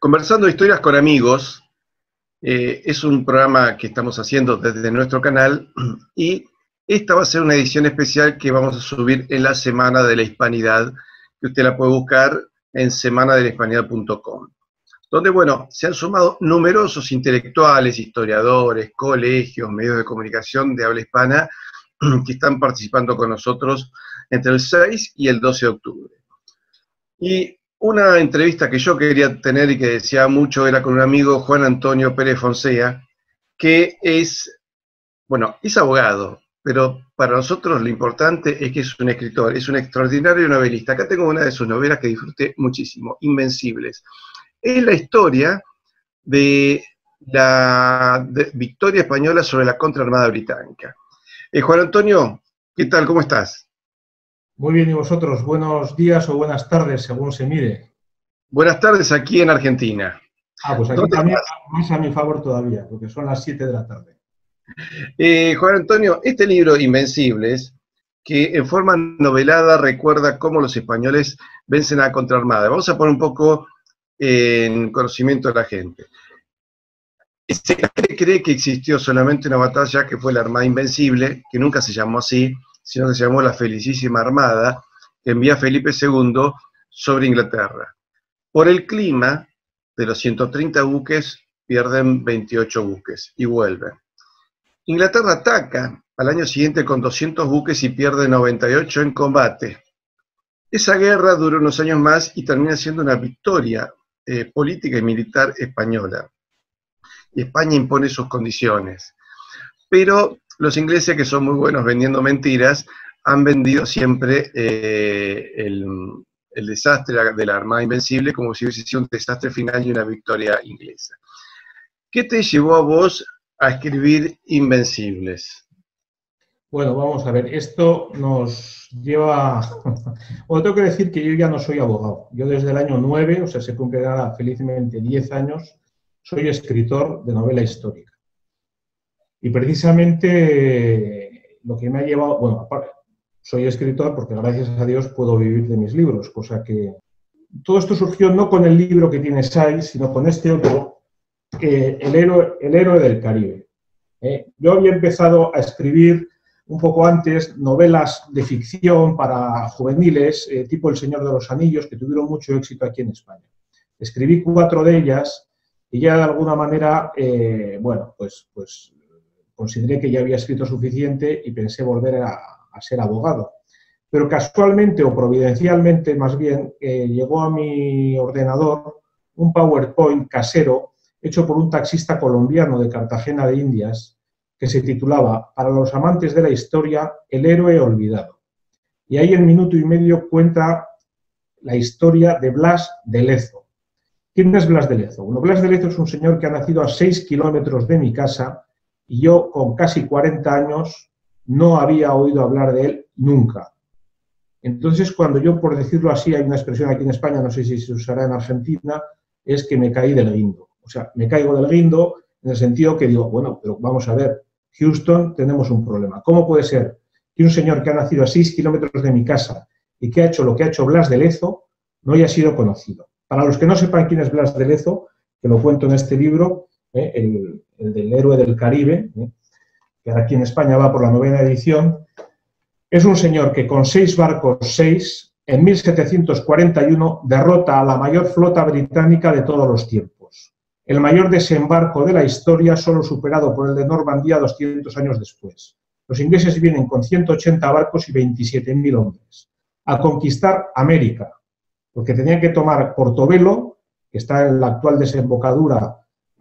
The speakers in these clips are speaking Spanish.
Conversando historias con amigos, es un programa que estamos haciendo desde nuestro canal y esta va a ser una edición especial que vamos a subir en la Semana de la Hispanidad, que usted la puede buscar en semanadelashispanidad.com, donde, bueno, se han sumado numerosos intelectuales, historiadores, colegios, medios de comunicación de habla hispana que están participando con nosotros entre el 6 y el 12 de octubre. Y una entrevista que yo quería tener y que deseaba mucho era con un amigo, Juan Antonio Pérez Foncea, que es abogado, pero para nosotros lo importante es que es un escritor, es un extraordinario novelista. Acá tengo una de sus novelas que disfruté muchísimo, Invencibles. Es la historia de la victoria española sobre la contraarmada británica. Juan Antonio, ¿qué tal? ¿Cómo estás? Muy bien, ¿y vosotros? Buenos días o buenas tardes, según se mire. Buenas tardes aquí en Argentina. Pues aquí también más a mi favor todavía, porque son las 7 de la tarde. Juan Antonio, este libro, Invencibles, que en forma novelada recuerda cómo los españoles vencen a la contraarmada. Vamos a poner un poco en conocimiento de la gente. Se cree que existió solamente una batalla que fue la Armada Invencible, que nunca se llamó así, sino que se llamó la Felicísima Armada, que envía Felipe II sobre Inglaterra. Por el clima, de los 130 buques, pierden 28 buques y vuelven. Inglaterra ataca al año siguiente con 200 buques y pierde 98 en combate. Esa guerra dura unos años más y termina siendo una victoria política y militar española. Y España impone sus condiciones. Pero los ingleses, que son muy buenos vendiendo mentiras, han vendido siempre el desastre de la Armada Invencible como si hubiese sido un desastre final y una victoria inglesa. ¿Qué te llevó a vos a escribir Invencibles? Bueno, vamos a ver, esto nos lleva... Bueno, tengo que decir que yo ya no soy abogado. Yo desde el año 9, o sea, se cumplirá felizmente 10 años, soy escritor de novela histórica. Y precisamente lo que me ha llevado... Bueno, aparte, soy escritor porque gracias a Dios puedo vivir de mis libros, cosa que... Todo esto surgió no con el libro que tienes ahí, sino con este otro, el héroe del Caribe. Yo había empezado a escribir un poco antes novelas de ficción para juveniles, tipo El Señor de los Anillos, que tuvieron mucho éxito aquí en España. Escribí 4 de ellas y ya de alguna manera, pues consideré que ya había escrito suficiente y pensé volver a ser abogado. Pero casualmente o providencialmente, más bien, llegó a mi ordenador un PowerPoint casero hecho por un taxista colombiano de Cartagena de Indias, que se titulaba Para los amantes de la historia, el héroe olvidado. Y ahí en minuto y medio cuenta la historia de Blas de Lezo. ¿Quién es Blas de Lezo? Bueno, Blas de Lezo es un señor que ha nacido a 6 kilómetros de mi casa y yo, con casi 40 años, no había oído hablar de él nunca. Entonces, cuando yo, por decirlo así, hay una expresión aquí en España, no sé si se usará en Argentina, es que me caí del guindo. O sea, me caigo del guindo en el sentido que digo, bueno, pero vamos a ver, Houston, tenemos un problema. ¿Cómo puede ser que un señor que ha nacido a 6 kilómetros de mi casa y que ha hecho lo que ha hecho Blas de Lezo no haya sido conocido? Para los que no sepan quién es Blas de Lezo, que lo cuento en este libro, el del héroe del Caribe, que ahora aquí en España va por la 9ª edición, es un señor que con 6 barcos, en 1741 derrota a la mayor flota británica de todos los tiempos. El mayor desembarco de la historia, solo superado por el de Normandía 200 años después. Los ingleses vienen con 180 barcos y 27.000 hombres a conquistar América, porque tenían que tomar Portobelo, que está en la actual desembocadura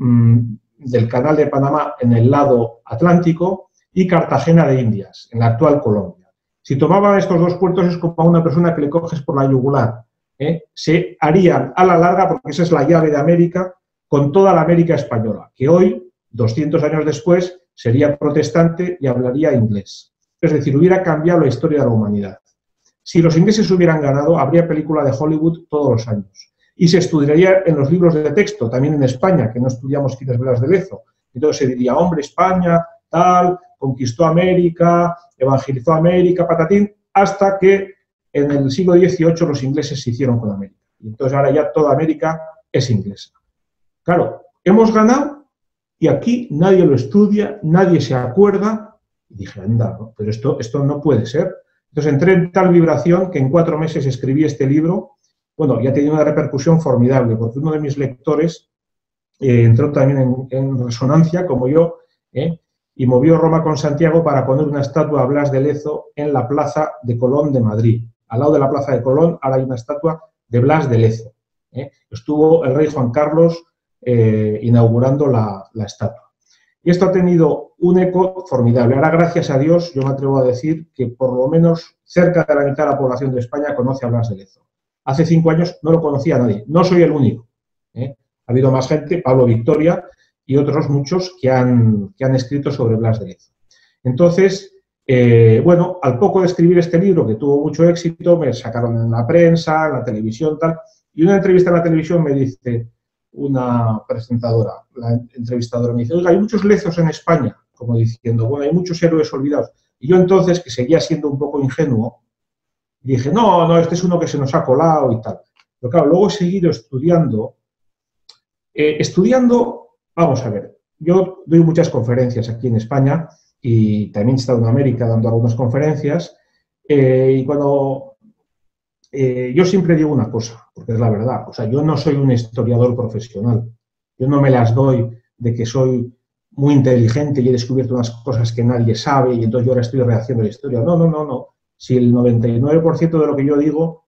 del Canal de Panamá en el lado Atlántico, y Cartagena de Indias, en la actual Colombia. Si tomaban estos 2 puertos es como a una persona que le coges por la yugular. Se harían a la larga, porque esa es la llave de América, con toda la América española, que hoy, 200 años después, sería protestante y hablaría inglés. Es decir, hubiera cambiado la historia de la humanidad. Si los ingleses hubieran ganado, habría película de Hollywood todos los años. Y se estudiaría en los libros de texto, también en España, que no estudiamos quién es Blas de Lezo. Entonces se diría, hombre, España, tal, conquistó América, evangelizó América, patatín, hasta que en el siglo XVIII los ingleses se hicieron con América. Y entonces ahora ya toda América es inglesa. Claro, hemos ganado y aquí nadie lo estudia, nadie se acuerda. Y dije, anda, ¿no? Pero esto no puede ser. Entonces entré en tal vibración que en 4 meses escribí este libro. Bueno, ya tenía una repercusión formidable, porque uno de mis lectores entró también en resonancia, como yo, y movió Roma con Santiago para poner una estatua a Blas de Lezo en la Plaza de Colón de Madrid. Al lado de la Plaza de Colón ahora hay una estatua de Blas de Lezo. Estuvo el rey Juan Carlos inaugurando la estatua. Y esto ha tenido un eco formidable. Ahora, gracias a Dios, yo me atrevo a decir que por lo menos cerca de la mitad de la población de España conoce a Blas de Lezo. Hace 5 años no lo conocía nadie. No soy el único. Ha habido más gente, Pablo Victoria y otros muchos que han escrito sobre Blas de Lezo. Entonces, bueno, al poco de escribir este libro, que tuvo mucho éxito, me sacaron en la prensa, en la televisión, tal, y una entrevista en la televisión me dice una presentadora, la entrevistadora me dice, oiga, hay muchos Lezos en España, como diciendo, bueno, hay muchos héroes olvidados. Y yo entonces, que seguía siendo un poco ingenuo, dije, no, este es uno que se nos ha colado y tal. Pero claro, luego he seguido estudiando. Vamos a ver, yo doy muchas conferencias aquí en España y también he estado en América dando algunas conferencias y cuando yo siempre digo una cosa, porque es la verdad, o sea, yo no soy un historiador profesional, yo no me las doy de que soy muy inteligente y he descubierto unas cosas que nadie sabe y entonces yo ahora estoy rehaciendo la historia. No. Si el 99% de lo que yo digo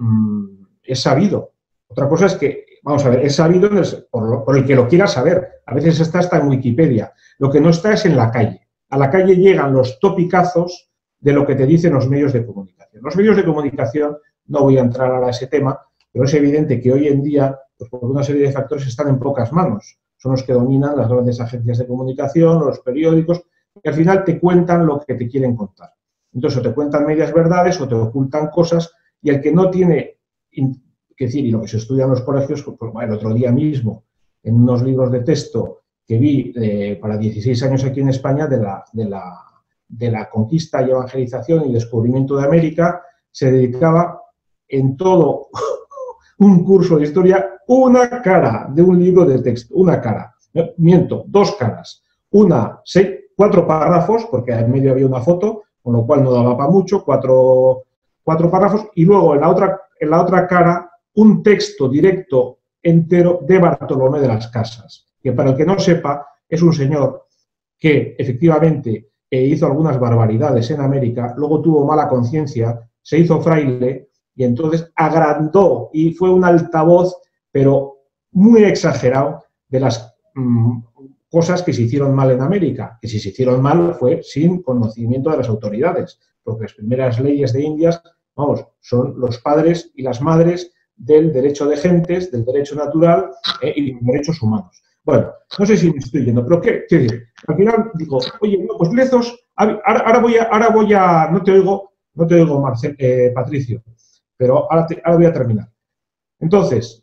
es sabido. Otra cosa es que, vamos a ver, es sabido por el que lo quiera saber. A veces está hasta en Wikipedia. Lo que no está es en la calle. A la calle llegan los topicazos de lo que te dicen los medios de comunicación. Los medios de comunicación, no voy a entrar ahora a ese tema, pero es evidente que hoy en día, pues por una serie de factores, están en pocas manos. Son los que dominan las grandes agencias de comunicación, los periódicos, que al final te cuentan lo que te quieren contar. Entonces, o te cuentan medias verdades o te ocultan cosas, y el que no tiene que decir, y lo que se estudia en los colegios, pues, el otro día mismo, en unos libros de texto que vi para 16 años aquí en España de la conquista y evangelización y descubrimiento de América, se dedicaba en todo un curso de historia una cara de un libro de texto, una cara. Miento, 2 caras. 4 párrafos, porque en medio había una foto, con lo cual no daba para mucho, 4 párrafos, y luego en la otra cara un texto directo entero de Bartolomé de las Casas, que para el que no sepa es un señor que efectivamente hizo algunas barbaridades en América, luego tuvo mala conciencia, se hizo fraile y entonces agrandó y fue un altavoz, pero muy exagerado, de las cosas que se hicieron mal en América, que si se hicieron mal fue sin conocimiento de las autoridades, porque las primeras leyes de Indias, vamos, son los padres y las madres del derecho de gentes, del derecho natural y los derechos humanos. Bueno, no sé si me estoy yendo, pero ¿qué decir? Al final digo, oye, no, pues Lezos, ahora voy a, no te oigo, Patricio, pero ahora voy a terminar. Entonces,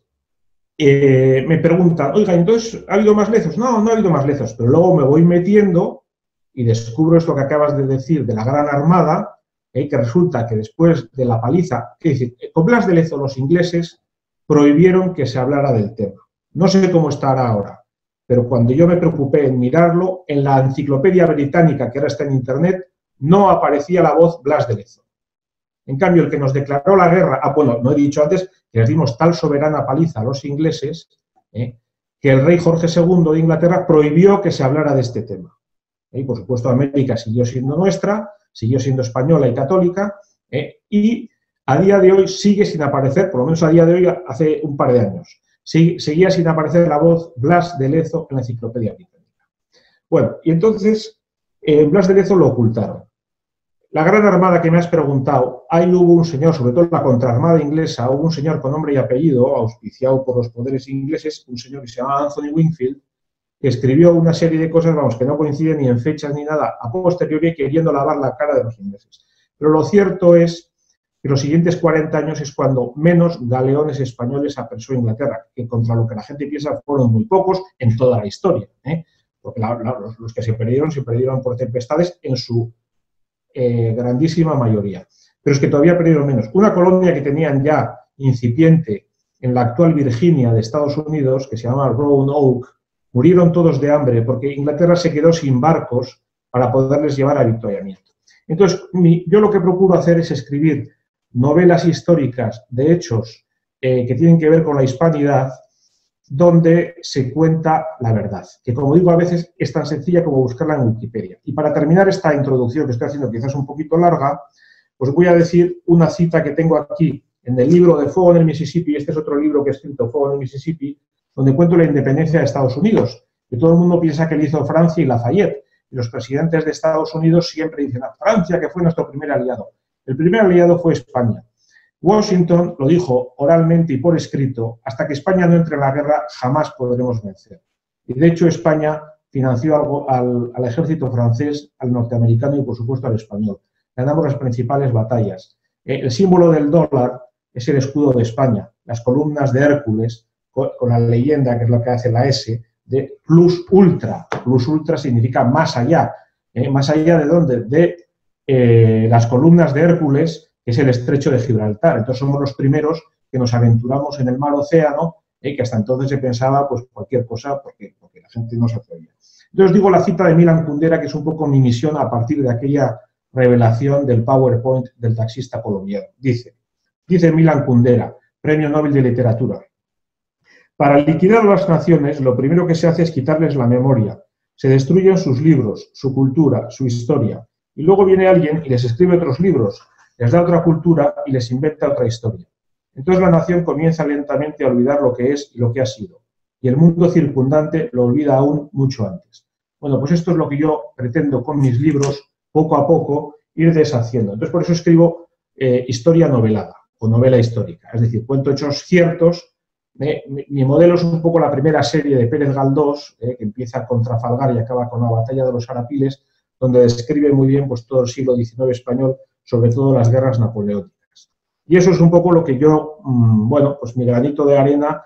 me preguntan, oiga, entonces, ¿ha habido más Lezos? No ha habido más Lezos, pero luego me voy metiendo y descubro esto que acabas de decir de la Gran Armada, que resulta que después de la paliza, es decir, con Blas de Lezo los ingleses prohibieron que se hablara del tema. No sé cómo estará ahora, pero cuando yo me preocupé en mirarlo, en la enciclopedia británica, que ahora está en Internet, no aparecía la voz Blas de Lezo. En cambio, el que nos declaró la guerra, bueno, no he dicho antes que les dimos tal soberana paliza a los ingleses, que el rey Jorge II de Inglaterra prohibió que se hablara de este tema. Y, por supuesto, América siguió siendo nuestra, siguió siendo española y católica, y a día de hoy sigue sin aparecer, por lo menos a día de hoy, hace un par de años, seguía sin aparecer la voz Blas de Lezo en la enciclopedia británica. Bueno, y entonces Blas de Lezo lo ocultaron. La Gran Armada que me has preguntado, ahí hubo un señor, sobre todo en la contraarmada inglesa, hubo un señor con nombre y apellido, auspiciado por los poderes ingleses, un señor que se llamaba Anthony Wingfield, que escribió una serie de cosas, vamos, que no coinciden ni en fechas ni nada, a posteriori, queriendo lavar la cara de los ingleses. Pero lo cierto es que los siguientes 40 años es cuando menos galeones españoles apresó Inglaterra, que contra lo que la gente piensa fueron muy pocos en toda la historia, porque los que se perdieron por tempestades en su grandísima mayoría. Pero es que todavía perdieron menos. Una colonia que tenían ya incipiente en la actual Virginia de Estados Unidos, que se llama Roanoke, murieron todos de hambre porque Inglaterra se quedó sin barcos para poderles llevar a avituallamiento. Entonces, yo lo que procuro hacer es escribir novelas históricas de hechos que tienen que ver con la hispanidad, donde se cuenta la verdad, que como digo a veces es tan sencilla como buscarla en Wikipedia. Y para terminar esta introducción que estoy haciendo quizás un poquito larga, os voy a decir una cita que tengo aquí en el libro de Fuego en el Mississippi. Este es otro libro que he escrito, Fuego en el Mississippi, donde cuento la independencia de Estados Unidos, que todo el mundo piensa que lo hizo Francia y Lafayette. Y los presidentes de Estados Unidos siempre dicen a Francia, que fue nuestro primer aliado. El primer aliado fue España. Washington lo dijo oralmente y por escrito: hasta que España no entre en la guerra jamás podremos vencer. Y de hecho España financió al ejército francés, al norteamericano y por supuesto al español. Ganamos las principales batallas. El símbolo del dólar es el escudo de España, las columnas de Hércules, con la leyenda, que es lo que hace la S, de plus ultra. Plus ultra significa más allá. ¿Más allá de dónde? De las columnas de Hércules, que es el estrecho de Gibraltar. Entonces somos los primeros que nos aventuramos en el mar océano, que hasta entonces se pensaba pues cualquier cosa porque la gente no se atrevía. Entonces digo la cita de Milan Kundera, que es un poco mi misión a partir de aquella revelación del PowerPoint del taxista colombiano. Dice Milan Kundera, Premio Nobel de Literatura: para liquidar a las naciones, lo primero que se hace es quitarles la memoria. Se destruyen sus libros, su cultura, su historia. Y luego viene alguien y les escribe otros libros, les da otra cultura y les inventa otra historia. Entonces la nación comienza lentamente a olvidar lo que es y lo que ha sido. Y el mundo circundante lo olvida aún mucho antes. Bueno, pues esto es lo que yo pretendo con mis libros, poco a poco, ir deshaciendo. Entonces por eso escribo historia novelada o novela histórica. Es decir, cuento hechos ciertos. Mi modelo es un poco la primera serie de Pérez Galdós, que empieza con Trafalgar y acaba con la batalla de los Arapiles, donde describe muy bien pues, todo el siglo XIX español, sobre todo las guerras napoleónicas. Y eso es un poco lo que yo, bueno, pues mi granito de arena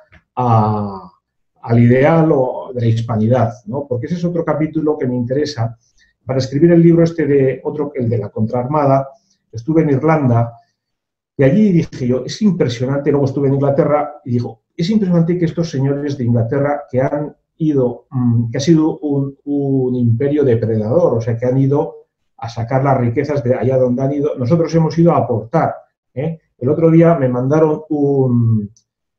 al ideal de la hispanidad, ¿no? Porque ese es otro capítulo que me interesa. Para escribir el libro el de la contraarmada, estuve en Irlanda y allí dije yo, es impresionante, luego estuve en Inglaterra y digo, es impresionante que estos señores de Inglaterra que han ido, que ha sido un imperio depredador, o sea, que han ido a sacar las riquezas de allá donde han ido, nosotros hemos ido a aportar. El otro día me mandaron un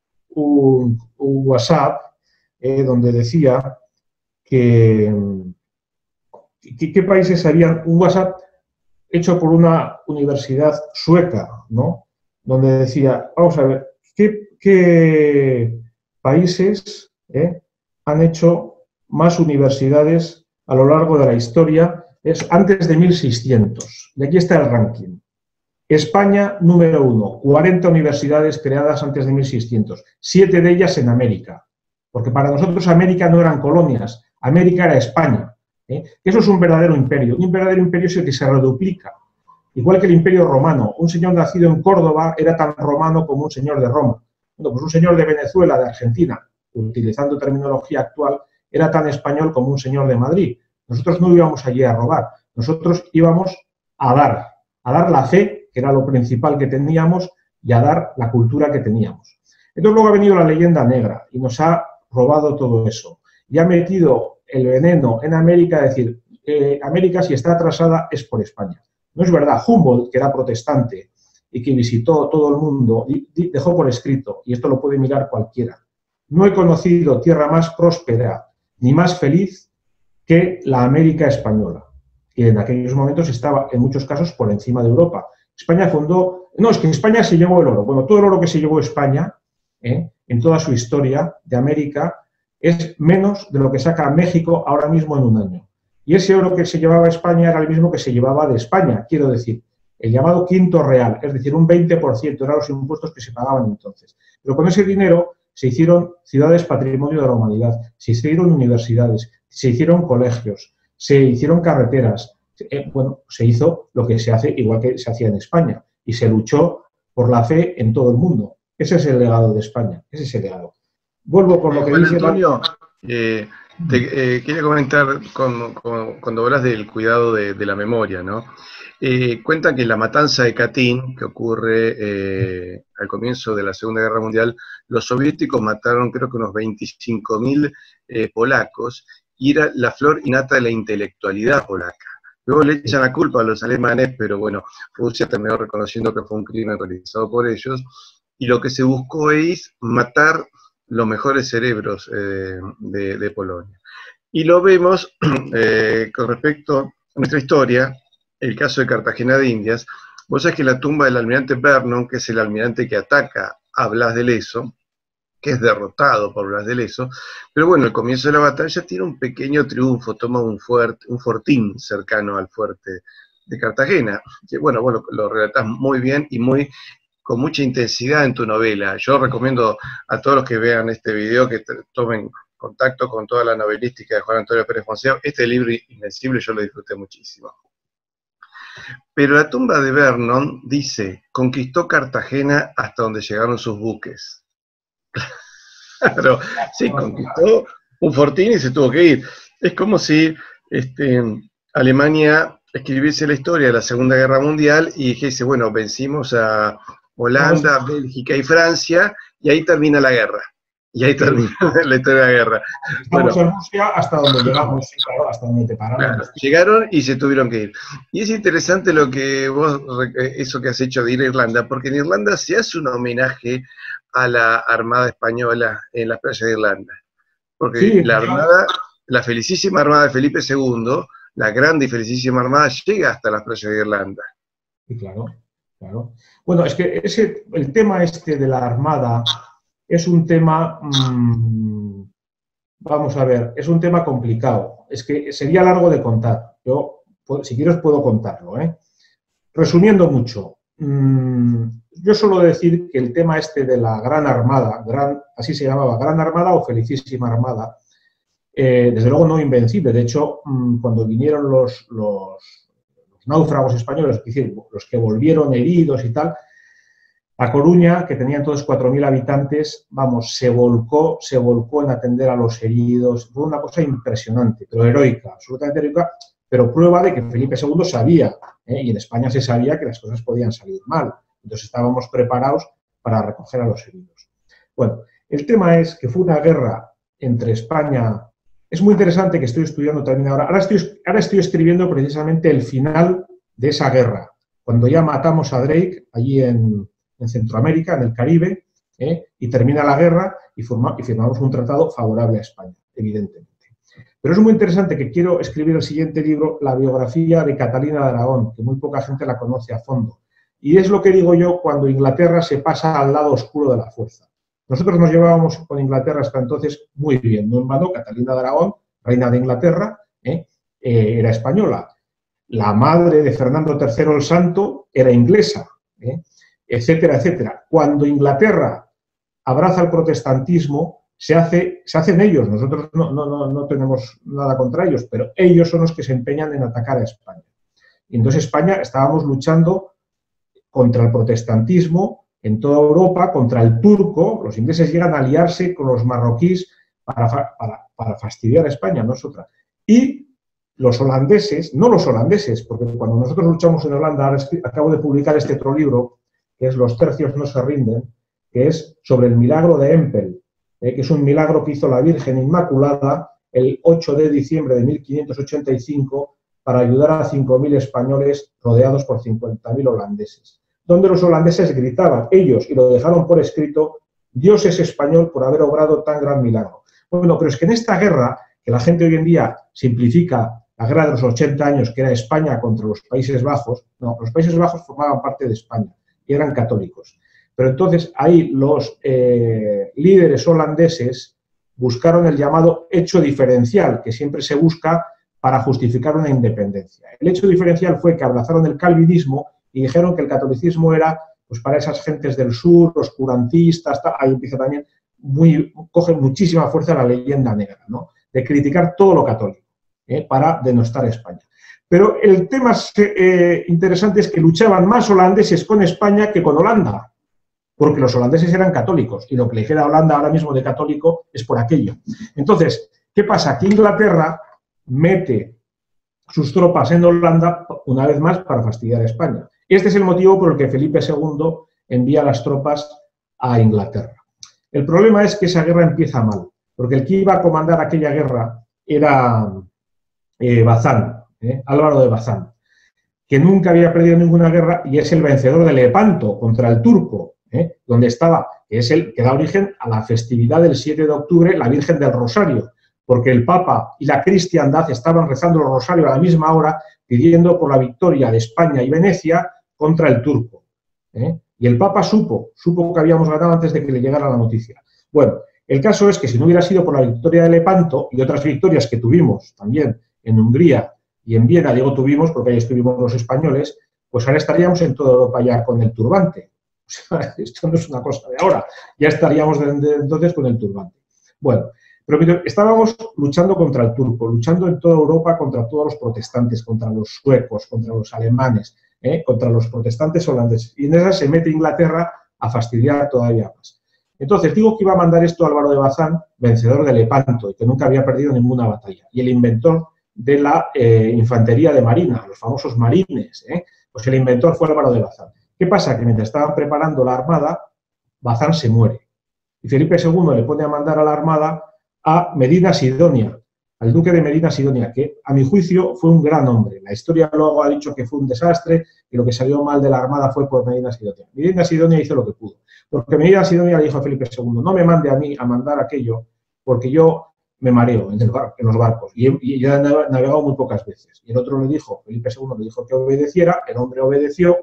WhatsApp donde decía que qué países harían, un WhatsApp hecho por una universidad sueca, ¿no? Donde decía, vamos a ver, ¿qué países han hecho más universidades a lo largo de la historia? Es antes de 1600. Y aquí está el ranking. España, número 1, 40 universidades creadas antes de 1600, 7 de ellas en América. Porque para nosotros América no eran colonias, América era España. Eso es un verdadero imperio. Un verdadero imperio es el que se reduplica. Igual que el Imperio Romano. Un señor nacido en Córdoba era tan romano como un señor de Roma. Bueno, pues un señor de Venezuela, de Argentina, utilizando terminología actual, era tan español como un señor de Madrid. Nosotros no íbamos allí a robar. Nosotros íbamos a dar la fe, que era lo principal que teníamos, y a dar la cultura que teníamos. Entonces luego ha venido la leyenda negra y nos ha robado todo eso. Y ha metido el veneno en América, es decir, América si está atrasada es por España. No es verdad. Humboldt, que era protestante y que visitó todo el mundo, dejó por escrito, y esto lo puede mirar cualquiera: no he conocido tierra más próspera ni más feliz que la América española, que en aquellos momentos estaba, en muchos casos, por encima de Europa. España fundó... No, es que España se llevó el oro. Bueno, todo el oro que se llevó España, en toda su historia de América, es menos de lo que saca México ahora mismo en un año. Y ese oro que se llevaba a España era el mismo que se llevaba de España, quiero decir, el llamado quinto real, es decir, un 20%, eran los impuestos que se pagaban entonces. Pero con ese dinero se hicieron ciudades patrimonio de la humanidad, se hicieron universidades, se hicieron colegios, se hicieron carreteras. Bueno, se hizo lo que se hace igual que se hacía en España y se luchó por la fe en todo el mundo. Ese es el legado de España, ese es el legado. Vuelvo por lo que dice... Antonio, Quería comentar cuando hablas del cuidado de la memoria, ¿no? Cuentan que la matanza de Katyn, que ocurre al comienzo de la Segunda Guerra Mundial, los soviéticos mataron creo que unos 25.000 polacos, y era la flor innata de la intelectualidad polaca. Luego le echan la culpa a los alemanes, pero bueno, Rusia terminó reconociendo que fue un crimen realizado por ellos, y lo que se buscó es matar los mejores cerebros de Polonia. Y lo vemos con respecto a nuestra historia, el caso de Cartagena de Indias. Vos sabés que la tumba del almirante Vernon, que es el almirante que ataca a Blas de Lezo, que es derrotado por Blas de Lezo, pero bueno, al comienzo de la batalla tiene un pequeño triunfo, toma un fortín cercano al fuerte de Cartagena, que bueno, vos lo relatás muy bien y con mucha intensidad en tu novela. Yo recomiendo a todos los que vean este video que tomen contacto con toda la novelística de Juan Antonio Pérez Fonseca. Este libro Invencible yo lo disfruté muchísimo. Pero la tumba de Vernon dice: conquistó Cartagena hasta donde llegaron sus buques. Claro, sí, conquistó un fortín y se tuvo que ir. Es como si Alemania escribiese la historia de la Segunda Guerra Mundial y dijese, bueno, vencimos a Holanda, Bélgica y Francia, y ahí termina la guerra. Y ahí termina la historia de la guerra. Estamos en Rusia hasta donde llegamos, sí, claro, hasta donde te pararon. Claro, llegaron y se tuvieron que ir. Y es interesante lo que eso que has hecho de ir a Irlanda, porque en Irlanda se hace un homenaje a la Armada Española en las playas de Irlanda. Porque sí, la felicísima Armada de Felipe II, la grande y felicísima Armada, llega hasta las playas de Irlanda. Sí, claro, claro. Bueno, es que el tema de la Armada es un tema, vamos a ver, es un tema complicado. Es que sería largo de contar. Yo, si quieres, puedo contarlo, ¿eh? Resumiendo mucho, yo suelo decir que el tema de la Gran Armada, así se llamaba, Gran Armada o Felicísima Armada, desde luego no invencible. De hecho, cuando vinieron los náufragos españoles, es decir, los que volvieron heridos y tal, La Coruña, que tenía entonces 4.000 habitantes, vamos, se volcó en atender a los heridos. Fue una cosa impresionante, pero heroica, absolutamente heroica, pero prueba de que Felipe II sabía, y en España se sabía que las cosas podían salir mal. Entonces estábamos preparados para recoger a los heridos. Bueno, el tema es que fue una guerra entre España. Es muy interesante que estoy estudiando también ahora. Ahora estoy escribiendo precisamente el final de esa guerra, cuando ya matamos a Drake allí en Centroamérica, en el Caribe, y termina la guerra y firmamos un tratado favorable a España, evidentemente. Pero es muy interesante que quiero escribir el siguiente libro, la biografía de Catalina de Aragón, que muy poca gente la conoce a fondo. Y es lo que digo yo cuando Inglaterra se pasa al lado oscuro de la fuerza. Nosotros nos llevábamos con Inglaterra hasta entonces muy bien. No en vano, Catalina de Aragón, reina de Inglaterra, era española. La madre de Fernando III el Santo era inglesa, etcétera, etcétera. Cuando Inglaterra abraza el protestantismo, se hacen ellos. Nosotros no tenemos nada contra ellos, pero ellos son los que se empeñan en atacar a España. Y entonces España estábamos luchando contra el protestantismo en toda Europa, contra el turco. Los ingleses llegan a aliarse con los marroquíes para fastidiar a España, no es otra. Y los holandeses, no los holandeses, porque cuando nosotros luchamos en Holanda, ahora acabo de publicar este otro libro, que es Los tercios no se rinden, que es sobre el milagro de Empel, que es un milagro que hizo la Virgen Inmaculada el 8 de diciembre de 1585 para ayudar a 5.000 españoles rodeados por 50.000 holandeses. Donde los holandeses gritaban, ellos, y lo dejaron por escrito, Dios es español por haber obrado tan gran milagro. Bueno, pero es que en esta guerra, que la gente hoy en día simplifica la guerra de los 80 años, que era España contra los Países Bajos, no, los Países Bajos formaban parte de España y eran católicos. Pero entonces ahí los líderes holandeses buscaron el llamado hecho diferencial, que siempre se busca para justificar una independencia. El hecho diferencial fue que abrazaron el calvinismo y dijeron que el catolicismo era, pues para esas gentes del sur, los curantistas, ahí empieza también, coge muchísima fuerza la leyenda negra, ¿no? De criticar todo lo católico, para denostar a España. Pero el tema interesante es que luchaban más holandeses con España que con Holanda, porque los holandeses eran católicos, y lo que le queda a Holanda ahora mismo de católico es por aquello. Entonces, ¿Qué pasa? Que Inglaterra mete sus tropas en Holanda, una vez más, para fastidiar a España. Este es el motivo por el que Felipe II envía las tropas a Inglaterra. El problema es que esa guerra empieza mal, porque el que iba a comandar aquella guerra era Bazán, Álvaro de Bazán, que nunca había perdido ninguna guerra y es el vencedor de Lepanto contra el turco, donde estaba, que es el que da origen a la festividad del 7 de octubre, la Virgen del Rosario, porque el Papa y la cristiandad estaban rezando el rosario a la misma hora, pidiendo por la victoria de España y Venecia contra el turco. Y el Papa supo que habíamos ganado antes de que le llegara la noticia. Bueno, el caso es que si no hubiera sido por la victoria de Lepanto y otras victorias que tuvimos también en Hungría y en Viena, digo tuvimos porque ahí estuvimos los españoles, pues ahora estaríamos en toda Europa ya con el turbante. O sea, esto no es una cosa de ahora, ya estaríamos desde entonces con el turbante. Bueno, pero estábamos luchando contra el turco, luchando en toda Europa contra todos los protestantes, contra los suecos, contra los alemanes, contra los protestantes holandeses. Y en esa se mete Inglaterra a fastidiar todavía más. Entonces, digo que iba a mandar esto Álvaro de Bazán, vencedor de Lepanto, y que nunca había perdido ninguna batalla. Y el inventor de la infantería de marina, los famosos marines, pues el inventor fue Álvaro de Bazán. ¿Qué pasa? Que mientras estaban preparando la armada, Bazán se muere. Y Felipe II le pone a mandar a la armada a Medina Sidonia, al duque de Medina Sidonia, que a mi juicio fue un gran hombre. La historia luego ha dicho que fue un desastre, que lo que salió mal de la armada fue por Medina Sidonia. Medina Sidonia hizo lo que pudo, porque Medina Sidonia le dijo a Felipe II, no me mande a mí a mandar aquello, porque yo me mareo en los barcos, y ya he navegado muy pocas veces. Y el otro le dijo, Felipe II le dijo que obedeciera, el hombre obedeció,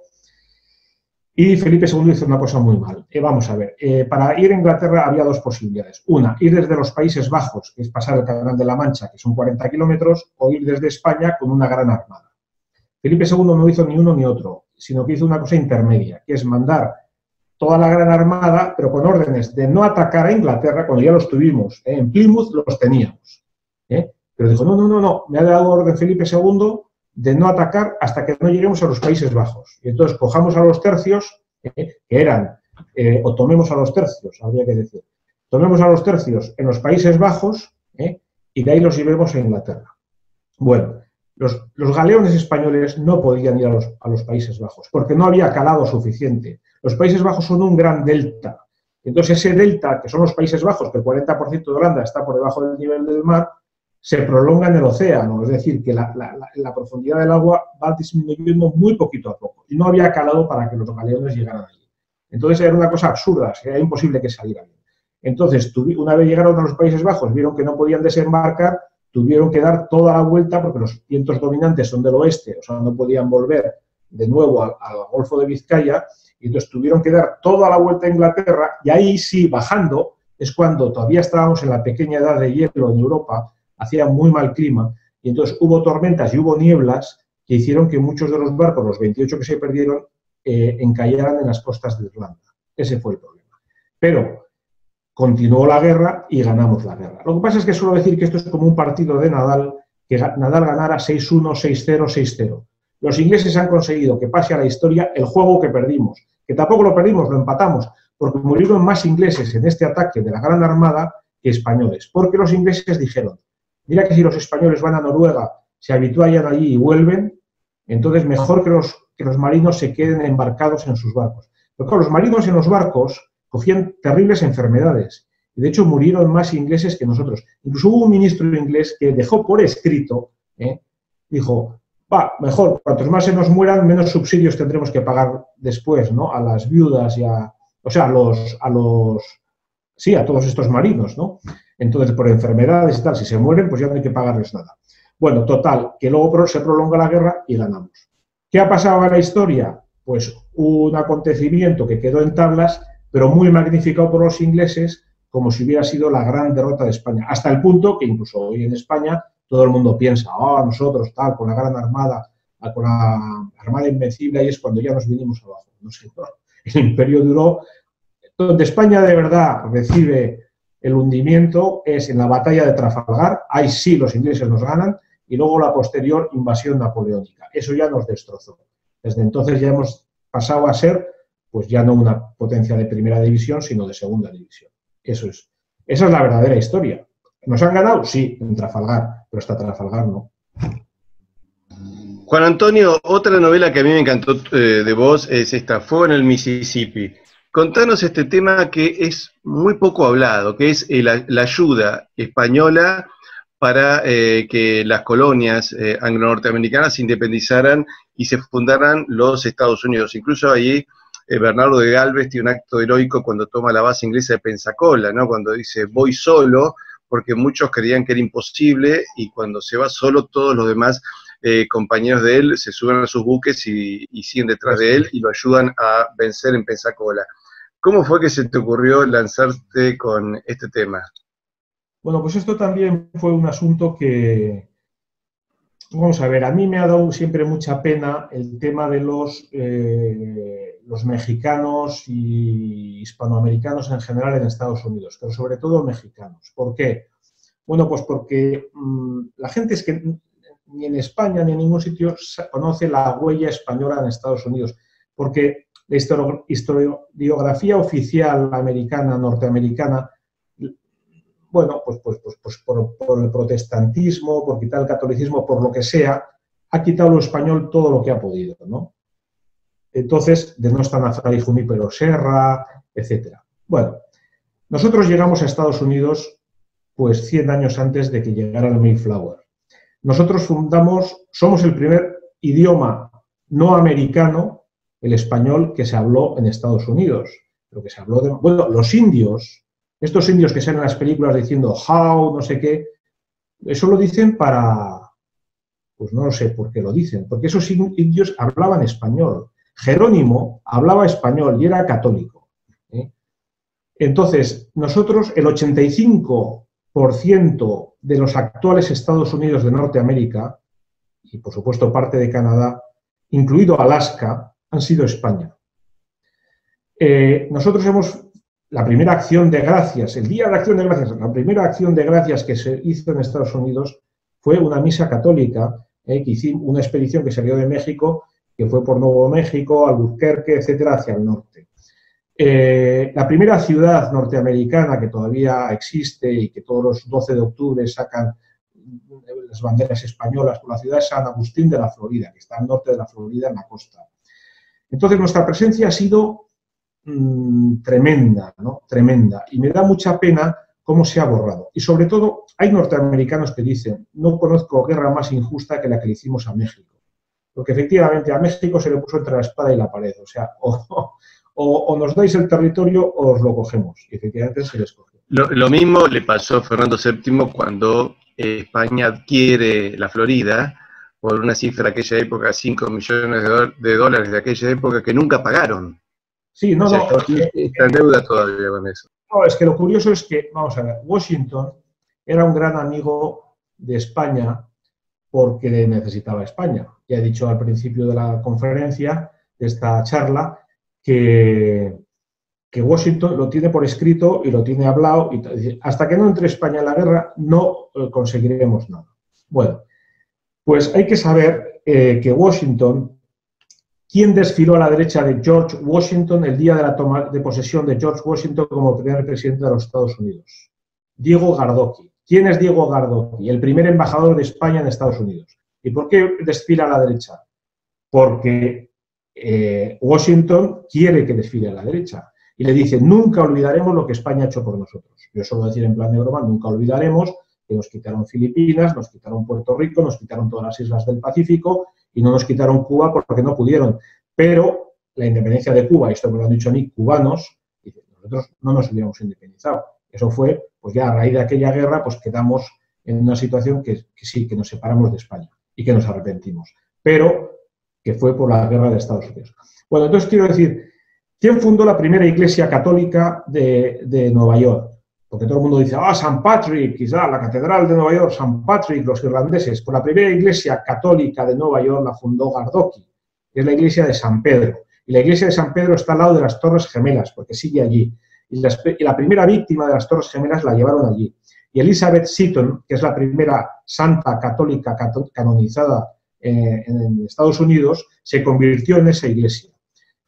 y Felipe II hizo una cosa muy mal. Vamos a ver, para ir a Inglaterra había dos posibilidades. Una, ir desde los Países Bajos, que es pasar el Canal de la Mancha, que son 40 kilómetros, o ir desde España con una gran armada. Felipe II no hizo ni uno ni otro, sino que hizo una cosa intermedia, que es mandar toda la gran armada, pero con órdenes de no atacar a Inglaterra, cuando ya los tuvimos. En Plymouth los teníamos. Pero dijo, no, me ha dado orden Felipe II de no atacar hasta que no lleguemos a los Países Bajos. Y entonces cojamos a los tercios, que eran, o tomemos a los tercios, habría que decir, tomemos a los tercios en los Países Bajos, y de ahí los llevemos a Inglaterra. Bueno, los galeones españoles no podían ir a los Países Bajos, porque no había calado suficiente. Los Países Bajos son un gran delta. Entonces ese delta, que son los Países Bajos, que el 40% de Holanda está por debajo del nivel del mar, se prolonga en el océano, es decir, que la profundidad del agua va disminuyendo muy poquito a poco, y no había calado para que los galeones llegaran allí. Entonces era una cosa absurda, era imposible que saliera bien. Entonces, una vez llegaron a los Países Bajos, vieron que no podían desembarcar, tuvieron que dar toda la vuelta, porque los vientos dominantes son del oeste, o sea, no podían volver de nuevo al Golfo de Vizcaya, y entonces tuvieron que dar toda la vuelta a Inglaterra, y ahí sí, bajando, es cuando todavía estábamos en la pequeña edad de hielo en Europa, hacía muy mal clima, y entonces hubo tormentas y hubo nieblas que hicieron que muchos de los barcos, los 28 que se perdieron, encallaran en las costas de Irlanda. Ese fue el problema. Pero continuó la guerra y ganamos la guerra. Lo que pasa es que suelo decir que esto es como un partido de Nadal, que Nadal ganara 6-1, 6-0, 6-0. Los ingleses han conseguido que pase a la historia el juego que perdimos, que tampoco lo perdimos, lo empatamos, porque murieron más ingleses en este ataque de la Gran Armada que españoles, porque los ingleses dijeron, mira que si los españoles van a Noruega, se habitúan allí y vuelven, entonces mejor que los marinos se queden embarcados en sus barcos. Pero claro, los marinos en los barcos cogían terribles enfermedades, y de hecho murieron más ingleses que nosotros. Incluso hubo un ministro inglés que dejó por escrito, dijo, mejor, cuantos más se nos mueran, menos subsidios tendremos que pagar después, ¿no? A las viudas y a todos estos marinos, ¿no? Entonces, por enfermedades y tal, si se mueren, pues ya no hay que pagarles nada. Bueno, total, que luego se prolonga la guerra y ganamos. ¿Qué ha pasado en la historia? Pues un acontecimiento que quedó en tablas, pero muy magnificado por los ingleses, como si hubiera sido la gran derrota de España. Hasta el punto que incluso hoy en España todo el mundo piensa, nosotros tal, con la gran armada, con la armada invencible, ahí es cuando ya nos vinimos abajo. No sé, el imperio duró. Donde España de verdad recibe el hundimiento es en la batalla de Trafalgar, ahí sí los ingleses nos ganan, y luego la posterior invasión napoleónica. Eso ya nos destrozó. Desde entonces ya hemos pasado a ser, pues ya no una potencia de primera división, sino de segunda división. Esa es la verdadera historia. ¿Nos han ganado? Sí, en Trafalgar, pero hasta Trafalgar no. Juan Antonio, otra novela que a mí me encantó de vos es esta, Fuego en el Mississippi. Contanos este tema que es muy poco hablado, que es la ayuda española para que las colonias anglo-norteamericanas se independizaran y se fundaran los Estados Unidos. Incluso ahí Bernardo de Galvez tiene un acto heroico cuando toma la base inglesa de Pensacola, ¿no? Cuando dice voy solo, porque muchos creían que era imposible, y cuando se va solo todos los demás compañeros de él se suben a sus buques y siguen detrás de él y lo ayudan a vencer en Pensacola. ¿Cómo fue que se te ocurrió lanzarte con este tema? Bueno, pues esto también fue un asunto que, vamos a ver, a mí me ha dado siempre mucha pena el tema de los mexicanos y hispanoamericanos en general en Estados Unidos, pero sobre todo mexicanos. ¿Por qué? Bueno, pues porque la gente es que ni en España ni en ningún sitio conoce la huella española en Estados Unidos, porque la historiografía oficial americana, norteamericana, bueno, pues por el protestantismo, por quitar el catolicismo, por lo que sea, ha quitado lo español todo lo que ha podido, ¿no? Entonces, denostan a Fray Junípero Serra, etc. Bueno, nosotros llegamos a Estados Unidos pues 100 años antes de que llegara el Mayflower. Nosotros somos el primer idioma no americano, el español, que se habló en Estados Unidos. Lo que se habló de, bueno, los indios, estos indios que salen en las películas diciendo how, no sé qué, eso lo dicen para, pues no lo sé por qué lo dicen, porque esos indios hablaban español. Jerónimo hablaba español y era católico, ¿eh? Entonces, nosotros, el 85% de los actuales Estados Unidos de Norteamérica, y por supuesto parte de Canadá, incluido Alaska, han sido España. Nosotros la primera acción de gracias, el Día de Acción de Gracias, la primera acción de gracias que se hizo en Estados Unidos fue una misa católica, que hicimos una expedición que salió de México, que fue por Nuevo México, Albuquerque, etcétera, hacia el norte. La primera ciudad norteamericana que todavía existe y que todos los 12 de octubre sacan las banderas españolas por la ciudad es San Agustín de la Florida, que está al norte de la Florida, en la costa. Entonces, nuestra presencia ha sido tremenda, ¿no? Tremenda. Y me da mucha pena cómo se ha borrado. Y sobre todo, hay norteamericanos que dicen, no conozco guerra más injusta que la que le hicimos a México. Porque efectivamente a México se le puso entre la espada y la pared. O sea, o nos dais el territorio o os lo cogemos. Y efectivamente se les cogió. Lo mismo le pasó a Fernando VII cuando España adquiere la Florida por una cifra de aquella época, 5 millones de dólares de aquella época que nunca pagaron. Sí, no, o sea, no. Está en deuda todavía con eso. No, es que lo curioso es que, vamos a ver, Washington era un gran amigo de España porque necesitaba España. Ya he dicho al principio de la conferencia, de esta charla, que Washington lo tiene por escrito y lo tiene hablado, y hasta que no entre España en la guerra no conseguiremos nada. Bueno, pues hay que saber que Washington, ¿quién desfiló a la derecha de George Washington el día de la toma de posesión de George Washington como primer presidente de los Estados Unidos? Diego Gardoqui. ¿Quién es Diego Gardoqui? El primer embajador de España en Estados Unidos. ¿Y por qué desfila a la derecha? Porque Washington quiere que desfile a la derecha. Y le dice, nunca olvidaremos lo que España ha hecho por nosotros. Yo suelo decir en plan de broma, nunca olvidaremos que nos quitaron Filipinas, nos quitaron Puerto Rico, nos quitaron todas las islas del Pacífico y no nos quitaron Cuba porque no pudieron. Pero la independencia de Cuba, esto me lo han dicho a mí, cubanos, nosotros no nos hubiéramos independizado. Eso fue, pues ya a raíz de aquella guerra, pues quedamos en una situación que sí, que nos separamos de España y que nos arrepentimos. Pero que fue por la guerra de Estados Unidos. Bueno, entonces quiero decir, ¿quién fundó la primera iglesia católica de Nueva York? Porque todo el mundo dice, San Patrick, quizá la catedral de Nueva York, San Patrick, los irlandeses. Pues la primera iglesia católica de Nueva York la fundó Gardoqui, que es la iglesia de San Pedro. Y la iglesia de San Pedro está al lado de las Torres Gemelas, porque sigue allí. Y la primera víctima de las Torres Gemelas la llevaron allí. Y Elizabeth Seton, que es la primera santa católica canonizada en Estados Unidos, se convirtió en esa iglesia.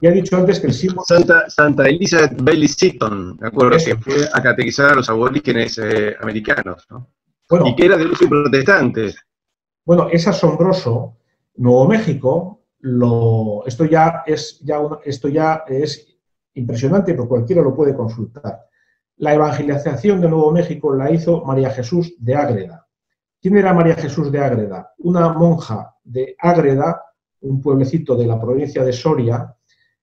Y ha dicho antes que el símbolo... Santa Elizabeth Bailey Seton, me acuerdo, Eso. que fue a catequizar a los aborígenes americanos, ¿no? Bueno, Y que era de origen protestante. Bueno, es asombroso. Nuevo México, esto ya es impresionante, pero cualquiera lo puede consultar. La evangelización de Nuevo México la hizo María Jesús de Ágreda. ¿Quién era María Jesús de Ágreda? Una monja de Ágreda, un pueblecito de la provincia de Soria,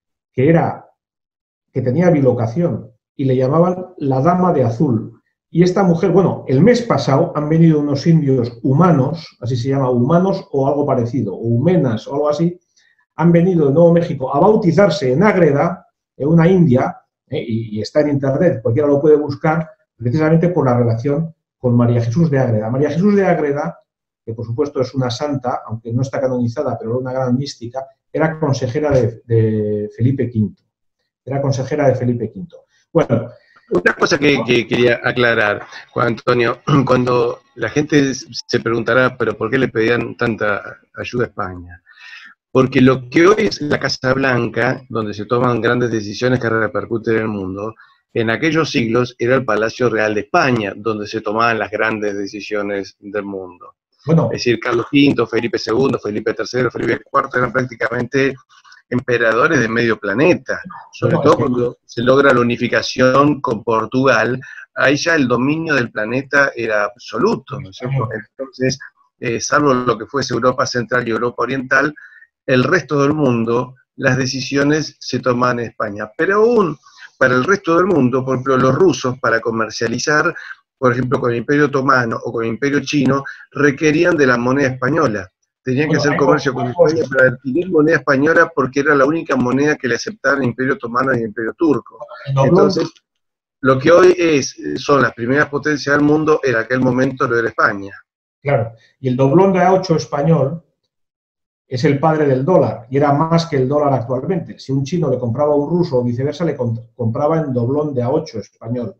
que tenía bilocación y le llamaban la Dama de Azul. Y esta mujer, bueno, el mes pasado han venido unos indios humanos, así se llama, humanos o algo parecido, o humenas o algo así, han venido de Nuevo México a bautizarse en Ágreda, en una India, y está en internet, cualquiera lo puede buscar, precisamente por la relación con María Jesús de Ágreda. María Jesús de Ágreda, que por supuesto es una santa, aunque no está canonizada, pero era una gran mística, era consejera de Felipe V. Era consejera de Felipe V. Bueno, una cosa que quería aclarar, Juan Antonio, cuando la gente se preguntará, pero ¿por qué le pedían tanta ayuda a España? Porque lo que hoy es la Casa Blanca, donde se toman grandes decisiones que repercuten en el mundo, en aquellos siglos era el Palacio Real de España, donde se tomaban las grandes decisiones del mundo. Bueno, es decir, Carlos V, Felipe II, Felipe III, Felipe IV eran prácticamente emperadores de medio planeta, sobre todo cuando se logra la unificación con Portugal, ahí ya el dominio del planeta era absoluto, ¿no es cierto? Entonces, salvo lo que fuese Europa Central y Europa Oriental, el resto del mundo, las decisiones se toman en España. Pero aún para el resto del mundo, por ejemplo, los rusos para comercializar, por ejemplo, con el Imperio Otomano o con el Imperio Chino, requerían de la moneda española. Tenían que hacer comercio con España para adquirir moneda española porque era la única moneda que le aceptaban el Imperio Otomano y el Imperio Turco. Entonces, lo que hoy son las primeras potencias del mundo, en aquel momento lo era España. Claro, y el doblón de A8 español es el padre del dólar, y era más que el dólar actualmente. Si un chino le compraba a un ruso o viceversa, le compraba en doblón de A8 español.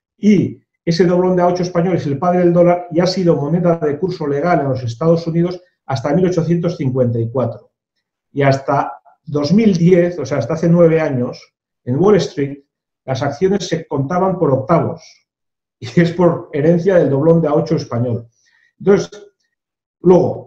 Y ese doblón de A8 español es el padre del dólar y ha sido moneda de curso legal en los Estados Unidos hasta 1854. Y hasta 2010, o sea, hasta hace 9 años, en Wall Street, las acciones se contaban por octavos. Y es por herencia del doblón de A8 español. Entonces, luego,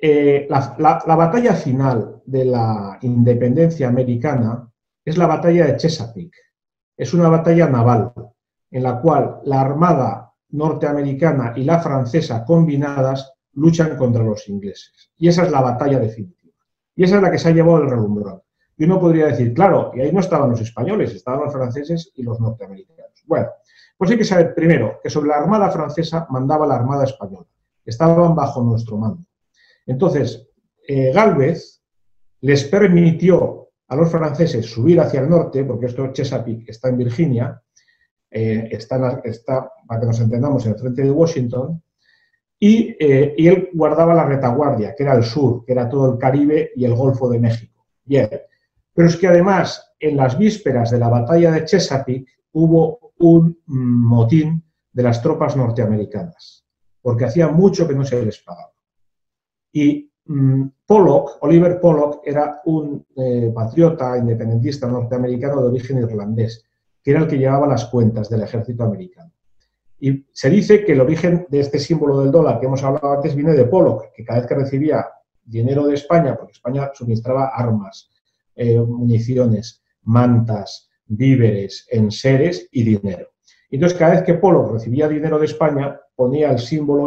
la batalla final de la independencia americana es la batalla de Chesapeake. Es una batalla naval en la cual la armada norteamericana y la francesa combinadas luchan contra los ingleses. Y esa es la batalla definitiva. Y esa es la que se ha llevado el relumbrón. Y uno podría decir, claro, y ahí no estaban los españoles, estaban los franceses y los norteamericanos. Bueno, pues hay que saber primero que sobre la armada francesa mandaba la armada española. Estaban bajo nuestro mando. Entonces, Gálvez les permitió a los franceses subir hacia el norte, porque esto Chesapeake está en Virginia, está, para que nos entendamos, en el frente de Washington, y él guardaba la retaguardia, que era el sur, que era todo el Caribe y el Golfo de México. Bien, pero es que además, en las vísperas de la batalla de Chesapeake, hubo un motín de las tropas norteamericanas, porque hacía mucho que no se les pagaba. Y Oliver Pollock, era un patriota independentista norteamericano de origen irlandés, que era el que llevaba las cuentas del ejército americano. Y se dice que el origen de este símbolo del dólar que hemos hablado antes viene de Pollock, que cada vez que recibía dinero de España, porque España suministraba armas, municiones, mantas, víveres, enseres y dinero. Entonces, cada vez que Pollock recibía dinero de España, ponía el símbolo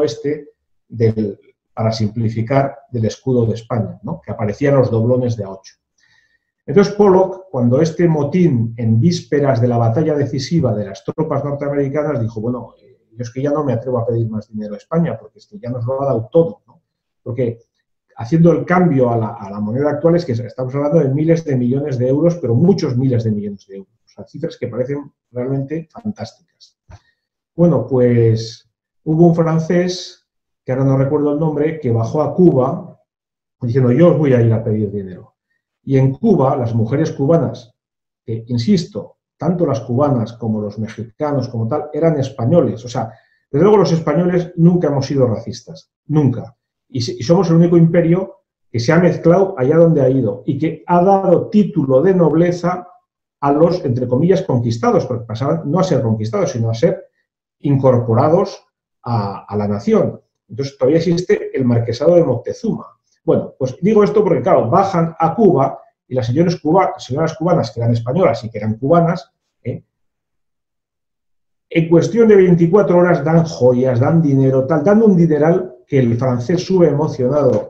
para simplificar, del escudo de España, ¿no? Que aparecían los doblones de A8. Entonces Pollock, cuando este motín en vísperas de la batalla decisiva de las tropas norteamericanas, dijo, bueno, yo es que ya no me atrevo a pedir más dinero a España, porque es que ya nos lo ha dado todo, ¿no? Porque haciendo el cambio a la moneda actual, es que estamos hablando de miles de millones de euros, pero muchos miles de millones de euros. O sea, cifras que parecen realmente fantásticas. Bueno, pues hubo un francés, que ahora no recuerdo el nombre, que bajó a Cuba diciendo, yo os voy a ir a pedir dinero. Y en Cuba, las mujeres cubanas, que, insisto, tanto las cubanas como los mexicanos como tal, eran españoles. O sea, desde luego los españoles nunca hemos sido racistas, nunca. Y somos el único imperio que se ha mezclado allá donde ha ido y que ha dado título de nobleza a los, entre comillas, conquistados, porque pasaban no a ser conquistados, sino a ser incorporados a la nación. Entonces todavía existe el marquesado de Moctezuma. Bueno, pues digo esto porque, claro, bajan a Cuba y las señoras cubanas, que eran españolas y que eran cubanas, en cuestión de 24 horas dan joyas, dan dinero, tal, dan un dineral que el francés sube emocionado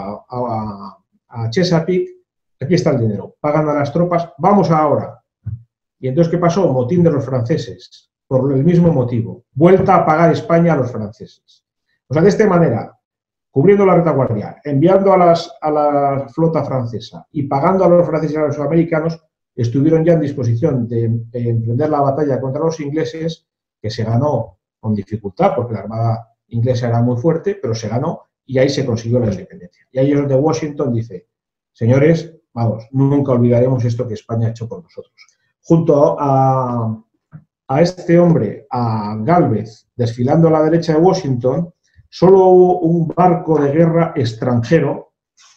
a Chesapeake. Aquí está el dinero, pagan a las tropas, vamos ahora. Y entonces, ¿qué pasó? Motín de los franceses, por el mismo motivo. Vuelta a pagar España a los franceses. O sea, de esta manera, cubriendo la retaguardia, enviando a la flota francesa y pagando a los franceses y a los americanos, estuvieron ya en disposición de emprender la batalla contra los ingleses, que se ganó con dificultad, porque la armada inglesa era muy fuerte, pero se ganó y ahí se consiguió la independencia. Y ahí es donde Washington dice, señores, vamos, nunca olvidaremos esto que España ha hecho por nosotros. Junto a este hombre, a Gálvez, desfilando a la derecha de Washington, solo hubo un barco de guerra extranjero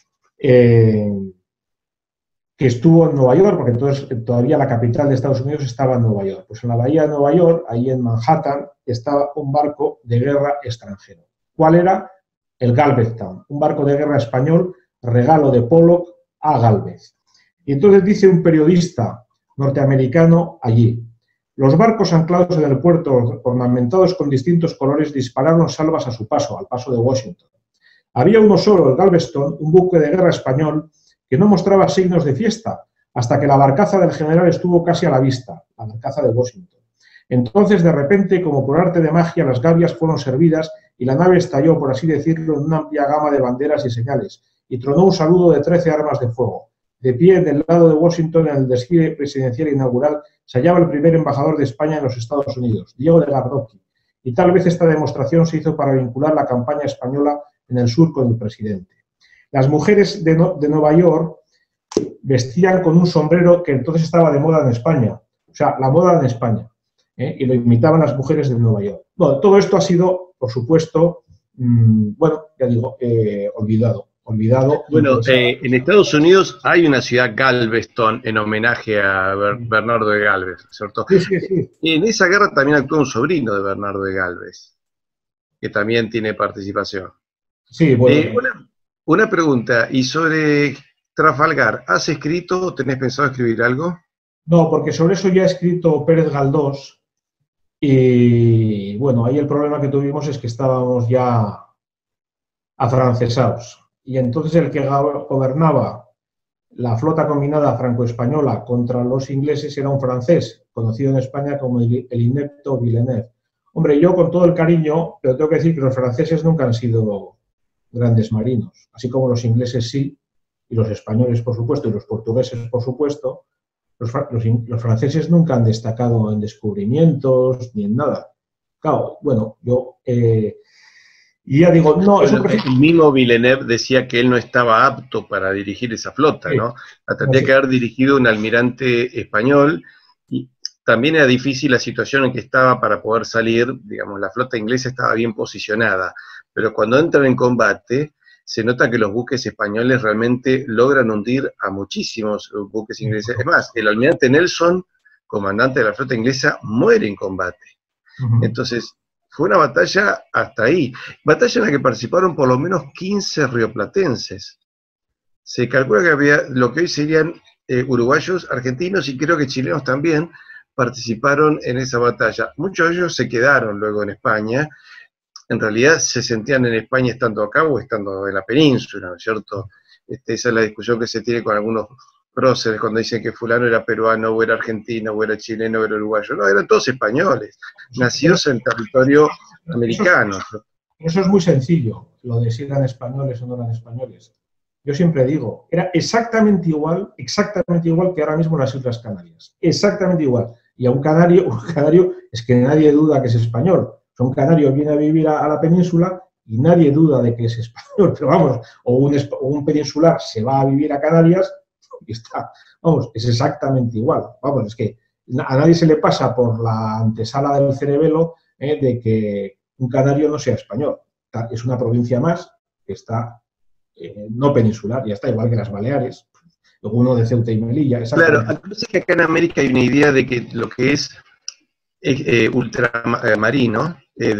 que estuvo en Nueva York, porque entonces todavía la capital de Estados Unidos estaba en Nueva York. Pues en la bahía de Nueva York, ahí en Manhattan, estaba un barco de guerra extranjero. ¿Cuál era? El Galveston, un barco de guerra español, regalo de Pollock a Gálvez. Y entonces dice un periodista norteamericano allí, los barcos anclados en el puerto, ornamentados con distintos colores, dispararon salvas a su paso, al paso de Washington. Había uno solo, el Galveston, un buque de guerra español, que no mostraba signos de fiesta, hasta que la barcaza del general estuvo casi a la vista, la barcaza de Washington. Entonces, de repente, como por arte de magia, las gavias fueron servidas y la nave estalló, por así decirlo, en una amplia gama de banderas y señales, y tronó un saludo de 13 armas de fuego. De pie, del lado de Washington, en el desfile presidencial inaugural, se hallaba el primer embajador de España en los Estados Unidos, Diego de Gardocki, y tal vez esta demostración se hizo para vincular la campaña española en el sur con el presidente. Las mujeres de Nueva York vestían con un sombrero que entonces estaba de moda en España, o sea, la moda en España, y lo imitaban las mujeres de Nueva York. Bueno, todo esto ha sido, por supuesto, bueno, ya digo, olvidado. Bueno, en Estados Unidos hay una ciudad Galveston en homenaje a Bernardo de Galvez, ¿cierto? Sí, sí, sí. En esa guerra también actuó un sobrino de Bernardo de Galvez, que también tiene participación. Sí, bueno. Una pregunta, y sobre Trafalgar, ¿has escrito o tenés pensado escribir algo? No, porque sobre eso ya ha escrito Pérez Galdós, y bueno, ahí el problema que tuvimos es que estábamos ya afrancesados. Y entonces el que gobernaba la flota combinada franco-española contra los ingleses era un francés, conocido en España como el inepto Villeneuve. Hombre, yo con todo el cariño, pero tengo que decir que los franceses nunca han sido grandes marinos, así como los ingleses sí, y los españoles, por supuesto, y los portugueses, por supuesto. Los franceses nunca han destacado en descubrimientos ni en nada. Claro, bueno, yo... y ya digo, no... Bueno, el mismo Villeneuve decía que él no estaba apto para dirigir esa flota, ¿no? Tendría que haber dirigido un almirante español, y también era difícil la situación en que estaba para poder salir, digamos, la flota inglesa estaba bien posicionada, pero cuando entran en combate, se nota que los buques españoles realmente logran hundir a muchísimos buques ingleses. Es más, el almirante Nelson, comandante de la flota inglesa, muere en combate. Entonces, fue una batalla hasta ahí. Batalla en la que participaron por lo menos 15 rioplatenses. Se calcula que había lo que hoy serían uruguayos, argentinos y creo que chilenos también participaron en esa batalla. Muchos de ellos se quedaron luego en España. En realidad se sentían en España estando acá o estando en la península, ¿no es cierto? Esa es la discusión que se tiene con algunos próceres cuando dicen que fulano era peruano, o era argentino, o era chileno, o era uruguayo. No, eran todos españoles, nacidos en territorio americano. Eso es muy sencillo, lo de si eran españoles o no eran españoles. Yo siempre digo, era exactamente igual que ahora mismo en las Islas Canarias. Exactamente igual. Y a un canario es que nadie duda que es español. Un canario viene a vivir a la península y nadie duda de que es español, pero vamos, o un peninsular se va a vivir a Canarias y está, vamos, es exactamente igual. Vamos, es que a nadie se le pasa por la antesala del cerebelo de que un canario no sea español. Es una provincia más que está no peninsular, ya está, igual que las Baleares, luego uno de Ceuta y Melilla. Claro, entonces que acá en América hay una idea de que lo que es ultramarino,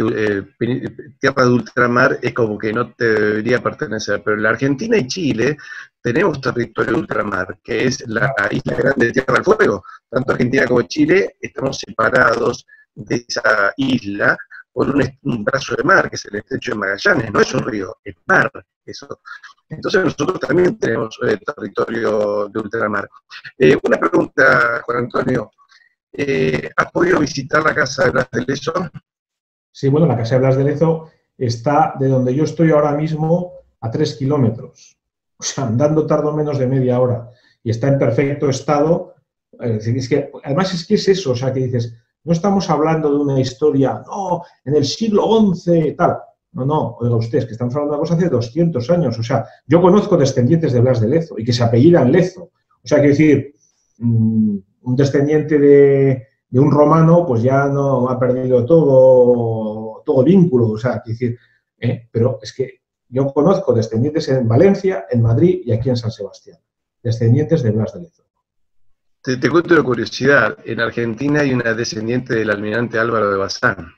tierra de ultramar, es como que no te debería pertenecer, pero en la Argentina y Chile tenemos territorio de ultramar, que es la isla grande de Tierra del Fuego. Tanto Argentina como Chile estamos separados de esa isla por un brazo de mar, que es el estrecho de Magallanes, no es un río, es mar, eso. Entonces nosotros también tenemos territorio de ultramar. Una pregunta, Juan Antonio. ¿Has podido visitar la casa de Blas de Lezo? Sí, bueno, la casa de Blas de Lezo está de donde yo estoy ahora mismo a 3 kilómetros. O sea, andando tardo menos de media hora. Y está en perfecto estado. Es que, además es que es eso, o sea, que dices, no estamos hablando de una historia, no, en el siglo XI, tal. No, oiga usted, es que estamos hablando de una cosa hace 200 años. O sea, yo conozco descendientes de Blas de Lezo y que se apellidan Lezo. O sea, quiero decir, un descendiente de un romano, pues ya no ha perdido todo vínculo. O sea, quiero decir, pero es que yo conozco descendientes en Valencia, en Madrid y aquí en San Sebastián. Descendientes de Blas de Lezo. Te cuento una curiosidad. En Argentina hay una descendiente del almirante Álvaro de Bazán,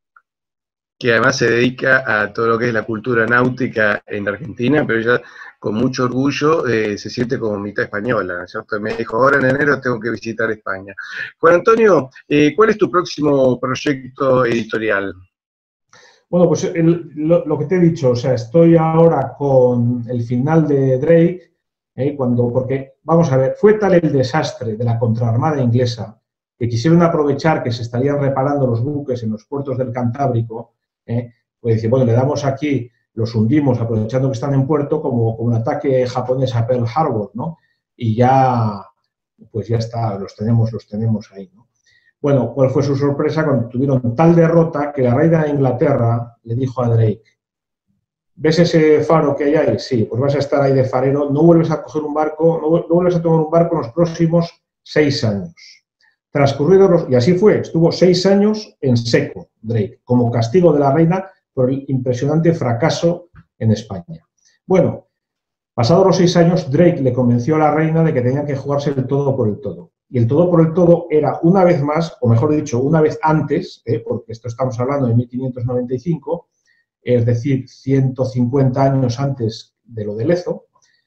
que además se dedica a todo lo que es la cultura náutica en Argentina, pero ella con mucho orgullo se siente como mitad española, ¿no es cierto? Me dijo, ahora en enero tengo que visitar España. Juan Antonio, ¿cuál es tu próximo proyecto editorial? Bueno, pues lo que te he dicho, o sea, estoy ahora con el final de Drake, porque, vamos a ver, fue tal el desastre de la contraarmada inglesa que quisieron aprovechar que se estarían reparando los buques en los puertos del Cantábrico, pues decir, bueno, le damos aquí, los hundimos aprovechando que están en puerto como un ataque japonés a Pearl Harbor, ¿no? Y ya, pues ya está, los tenemos ahí, ¿no? Bueno, ¿cuál fue su sorpresa cuando tuvieron tal derrota que la reina de Inglaterra le dijo a Drake, ¿ves ese faro que hay ahí? Sí, pues vas a estar ahí de farero, no vuelves a coger un barco, no vuelves a tomar un barco en los próximos 6 años. Transcurridos y así fue, estuvo 6 años en seco, Drake, como castigo de la reina por el impresionante fracaso en España. Bueno, pasados los 6 años, Drake le convenció a la reina de que tenían que jugarse el todo por el todo. Y el todo por el todo era una vez más, o mejor dicho, una vez antes, porque esto estamos hablando de 1595, es decir, 150 años antes de lo de Lezo,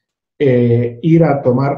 ir a tomar,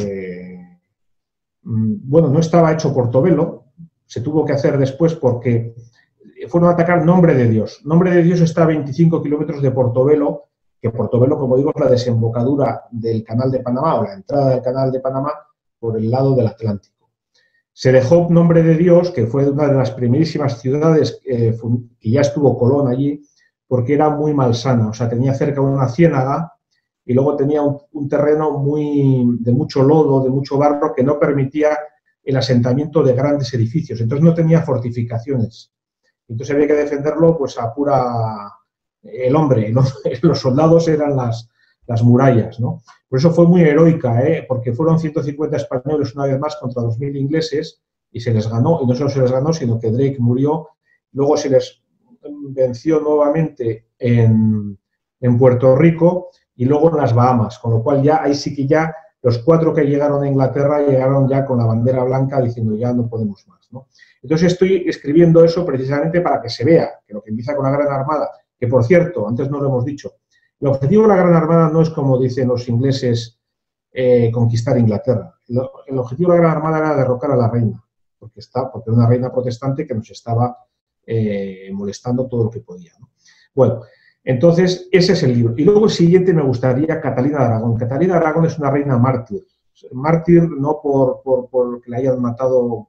bueno, no estaba hecho Portobelo, se tuvo que hacer después porque fueron a atacar Nombre de Dios. Nombre de Dios está a 25 kilómetros de Portobelo, que Portobelo, como digo, es la desembocadura del Canal de Panamá o la entrada del Canal de Panamá por el lado del Atlántico. Se dejó Nombre de Dios, que fue una de las primerísimas ciudades que ya estuvo Colón allí, porque era muy malsana, o sea, tenía cerca una ciénaga y luego tenía un terreno de mucho lodo, de mucho barro, que no permitía el asentamiento de grandes edificios, entonces no tenía fortificaciones. Entonces había que defenderlo pues a pura el hombre, ¿no? Los soldados eran las murallas, ¿no? Por eso fue muy heroica, porque fueron 150 españoles una vez más contra 2000 ingleses y se les ganó, y no solo se les ganó, sino que Drake murió, luego se les venció nuevamente en Puerto Rico y luego en las Bahamas, con lo cual ya ahí sí que ya los 4 que llegaron a Inglaterra llegaron ya con la bandera blanca diciendo ya no podemos más, ¿no? Entonces estoy escribiendo eso precisamente para que se vea que lo que empieza con la Gran Armada, que por cierto, antes no lo hemos dicho, el objetivo de la Gran Armada no es, como dicen los ingleses, conquistar Inglaterra. El objetivo de la Gran Armada era derrocar a la reina, porque era una reina protestante que nos estaba molestando todo lo que podía, ¿no? Bueno, entonces ese es el libro. Y luego el siguiente me gustaría Catalina de Aragón. Catalina de Aragón es una reina mártir. Mártir no por que la hayan matado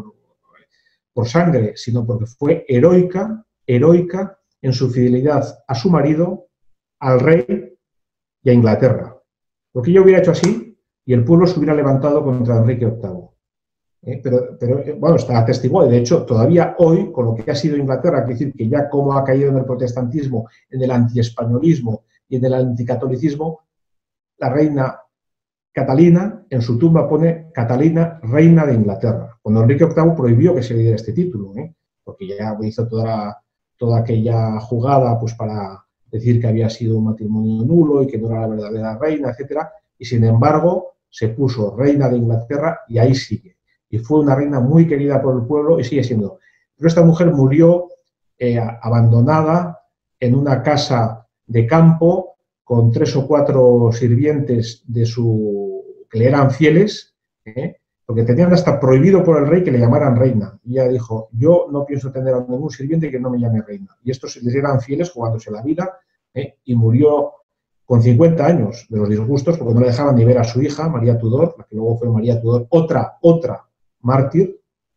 por sangre, sino porque fue heroica en su fidelidad a su marido, al rey y a Inglaterra. Porque ella hubiera hecho así y el pueblo se hubiera levantado contra Enrique VIII. Pero bueno, está atestiguado. De hecho, todavía hoy, con lo que ha sido Inglaterra, hay que decir que ya como ha caído en el protestantismo, en el antiespañolismo y en el anticatolicismo, la reina Catalina, en su tumba pone Catalina, reina de Inglaterra. Cuando Enrique VIII prohibió que se le diera este título, porque ya hizo toda aquella jugada pues para decir que había sido un matrimonio nulo y que no era la verdadera reina, etcétera, y sin embargo se puso reina de Inglaterra y ahí sigue. Y fue una reina muy querida por el pueblo y sigue siendo. Pero esta mujer murió abandonada en una casa de campo con 3 o 4 sirvientes que le eran fieles, porque tenían hasta prohibido por el rey que le llamaran reina. Y ella dijo, yo no pienso tener a ningún sirviente que no me llame reina. Y estos les eran fieles jugándose la vida, y murió con 50 años de los disgustos, porque no le dejaban ni ver a su hija, María Tudor, la que luego fue María Tudor, otra mártir,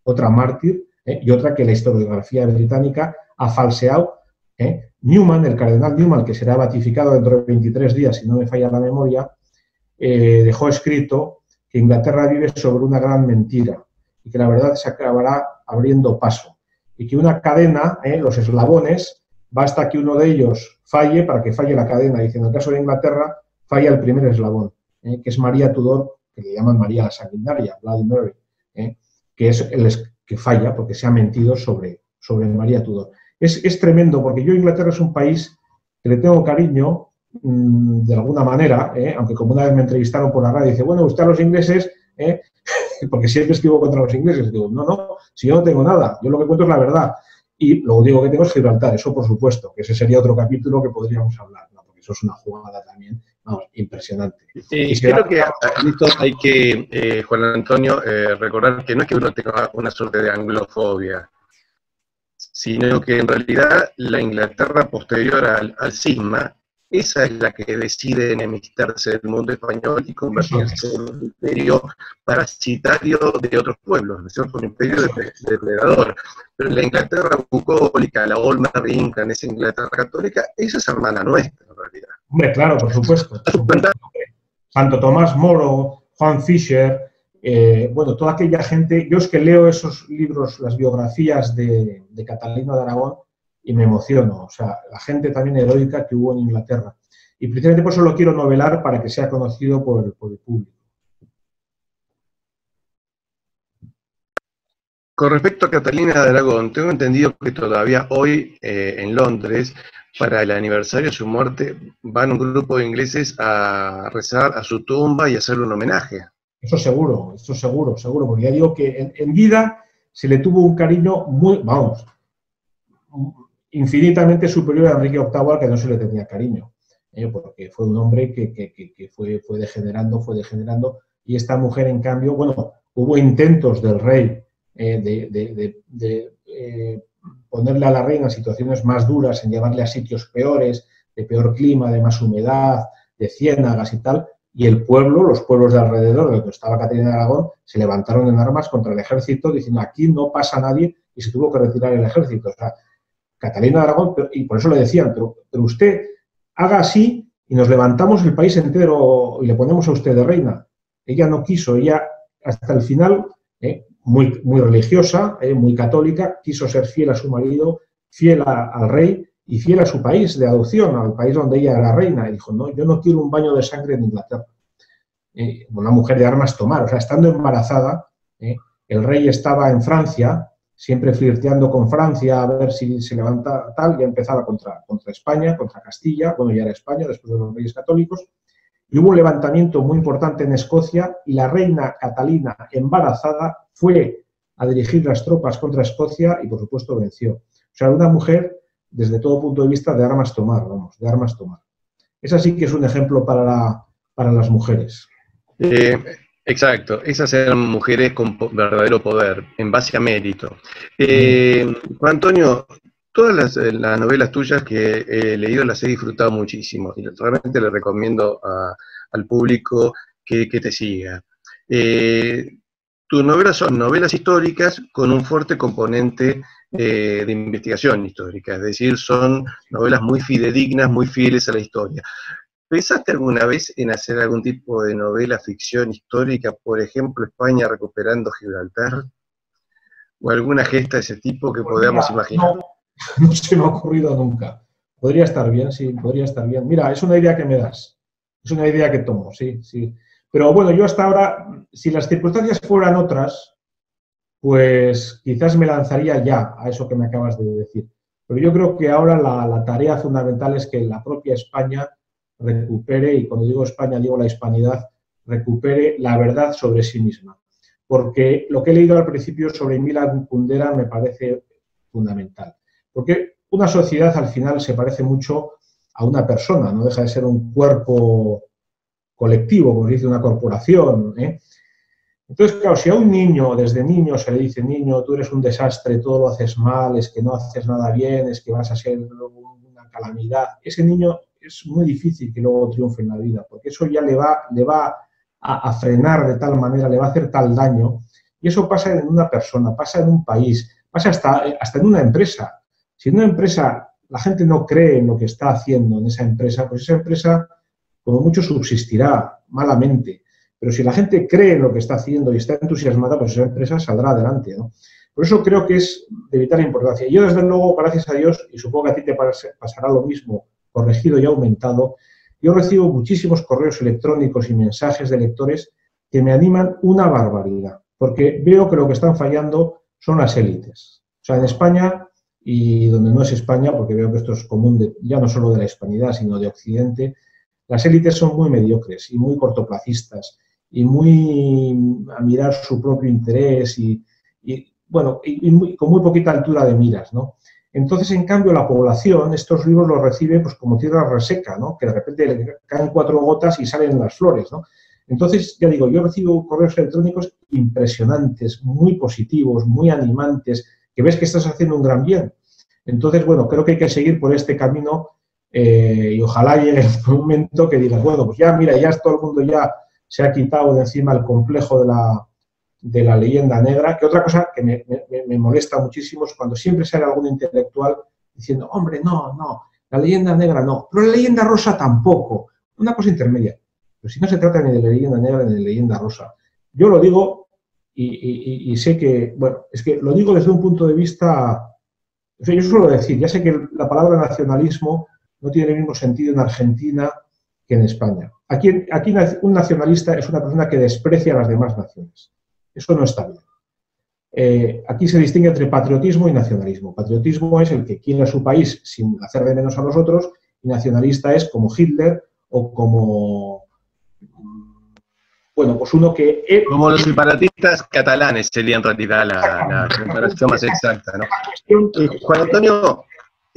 y otra que la historiografía británica ha falseado. Newman, el cardenal Newman, que será beatificado dentro de 23 días, si no me falla la memoria, dejó escrito que Inglaterra vive sobre una gran mentira y que la verdad se acabará abriendo paso y que una cadena, los eslabones, basta que uno de ellos falle para que falle la cadena. Dice, en el caso de Inglaterra, falla el primer eslabón, que es María Tudor, que le llaman María la Sanguinaria, Bloody Mary, que es el que falla porque se ha mentido sobre María Tudor. Es tremendo, porque yo Inglaterra es un país que le tengo cariño, de alguna manera, aunque como una vez me entrevistaron por la radio, dice, bueno, usted a los ingleses, porque siempre escribo contra los ingleses, digo, no, si yo no tengo nada, yo lo que cuento es la verdad, y lo único que tengo es Gibraltar, eso por supuesto, que ese sería otro capítulo que podríamos hablar, ¿no? Porque eso es una jugada también, vamos, impresionante. Creo que esto hay que, Juan Antonio, recordar que no es que uno tenga una suerte de anglofobia, sino que en realidad la Inglaterra posterior al cisma, esa es la que decide enemistarse del mundo español y convertirse en un imperio parasitario de otros pueblos, ¿no es cierto? Un imperio depredador. Pero la Inglaterra bucólica, la Old Marine, esa Inglaterra católica, esa es hermana nuestra, en realidad. Hombre, claro, por supuesto. Santo Tomás Moro, Juan Fisher, bueno, toda aquella gente. Yo es que leo esos libros, las biografías de Catalina de Aragón, y me emociono. O sea, la gente también heroica que hubo en Inglaterra. Y precisamente por eso lo quiero novelar, para que sea conocido por el público. Con respecto a Catalina de Aragón, tengo entendido que todavía hoy en Londres, para el aniversario de su muerte, van un grupo de ingleses a rezar a su tumba y a hacerle un homenaje. Eso seguro, porque ya digo que en vida se le tuvo un cariño muy, vamos, infinitamente superior a Enrique VIII, al que no se le tenía cariño, porque fue un hombre que fue degenerando, y esta mujer, en cambio, bueno, hubo intentos del rey de ponerle a la reina en situaciones más duras, en llevarle a sitios peores, de peor clima, de más humedad, de ciénagas y tal, y el pueblo, los pueblos de alrededor, de donde estaba Catalina de Aragón, se levantaron en armas contra el ejército, diciendo, aquí no pasa nadie, y se tuvo que retirar el ejército. O sea, Catalina de Aragón, y por eso le decían, pero usted haga así y nos levantamos el país entero y le ponemos a usted de reina. Ella no quiso, ella hasta el final, muy religiosa, muy católica, quiso ser fiel a su marido, fiel al rey y fiel a su país de adopción, al país donde ella era reina. Y dijo, no, yo no quiero un baño de sangre en Inglaterra. Una mujer de armas tomar, o sea, estando embarazada, el rey estaba en Francia, siempre flirteando con Francia a ver si se levanta tal, ya empezaba contra España, contra Castilla, bueno, ya era España después de los Reyes Católicos, y hubo un levantamiento muy importante en Escocia, y la reina Catalina, embarazada, fue a dirigir las tropas contra Escocia y, por supuesto, venció. O sea, una mujer, desde todo punto de vista, de armas tomar, vamos, de armas tomar. Esa sí que es un ejemplo para las mujeres. Exacto, esas eran mujeres con verdadero poder, en base a mérito. Juan Antonio, todas las novelas tuyas que he leído las he disfrutado muchísimo, y realmente le recomiendo al público que te siga. Tus novelas son novelas históricas con un fuerte componente de investigación histórica, es decir, son novelas muy fidedignas, muy fieles a la historia. ¿Pensaste alguna vez en hacer algún tipo de novela ficción histórica, por ejemplo, España recuperando Gibraltar? ¿O alguna gesta de ese tipo que podamos imaginar? No se me ha ocurrido nunca. Podría estar bien, sí, podría estar bien. Mira, es una idea que me das, es una idea que tomo, sí. Pero bueno, yo hasta ahora, si las circunstancias fueran otras, pues quizás me lanzaría ya a eso que me acabas de decir. Pero yo creo que ahora la tarea fundamental es que la propia España recupere, y cuando digo España digo la hispanidad, recupere la verdad sobre sí misma. Porque lo que he leído al principio sobre Milan Kundera me parece fundamental. Porque una sociedad al final se parece mucho a una persona, no deja de ser un cuerpo colectivo, como dice una corporación, ¿eh? Entonces, claro, si a un niño, desde niño, se le dice, niño, tú eres un desastre, todo lo haces mal, es que no haces nada bien, es que vas a ser una calamidad, ese niño es muy difícil que luego triunfe en la vida, porque eso ya le va a frenar de tal manera, le va a hacer tal daño, y eso pasa en una persona, pasa en un país, pasa hasta en una empresa. Si en una empresa la gente no cree en lo que está haciendo en esa empresa, pues esa empresa como mucho subsistirá malamente. Pero si la gente cree en lo que está haciendo y está entusiasmada, pues esa empresa saldrá adelante, ¿no? Por eso creo que es de vital importancia. Yo, desde luego, gracias a Dios, y supongo que a ti te pasará lo mismo, corregido y aumentado, yo recibo muchísimos correos electrónicos y mensajes de lectores que me animan una barbaridad, porque veo que lo que están fallando son las élites. O sea, en España, y donde no es España, porque veo que esto es común ya no solo de la hispanidad, sino de Occidente, las élites son muy mediocres y muy cortoplacistas y muy a mirar su propio interés y con muy poquita altura de miras, ¿no? Entonces, en cambio, la población estos libros los recibe pues como tierra reseca, ¿no? Que de repente le caen 4 gotas y salen las flores, ¿no? Entonces, ya digo, yo recibo correos electrónicos impresionantes, muy positivos, muy animantes, que ves que estás haciendo un gran bien. Entonces, bueno, creo que hay que seguir por este camino y ojalá llegue un momento que digas, bueno, pues ya, mira, ya todo el mundo ya se ha quitado de encima el complejo de la leyenda negra, que otra cosa que me molesta muchísimo es cuando siempre sale algún intelectual diciendo, hombre, no, la leyenda negra no, pero la leyenda rosa tampoco, una cosa intermedia. Pero si no se trata ni de la leyenda negra ni de la leyenda rosa. Yo lo digo y sé que, bueno, es que lo digo desde un punto de vista, o sea, yo suelo decir, ya sé que la palabra nacionalismo no tiene el mismo sentido en Argentina que en España. Aquí un nacionalista es una persona que desprecia a las demás naciones. Eso no está bien. Aquí se distingue entre patriotismo y nacionalismo. Patriotismo es el que quiere a su país sin hacer de menos a los otros, y nacionalista es como Hitler o como, bueno, pues uno que... Como los separatistas catalanes sería en realidad la comparación más exacta, ¿no? Juan Antonio,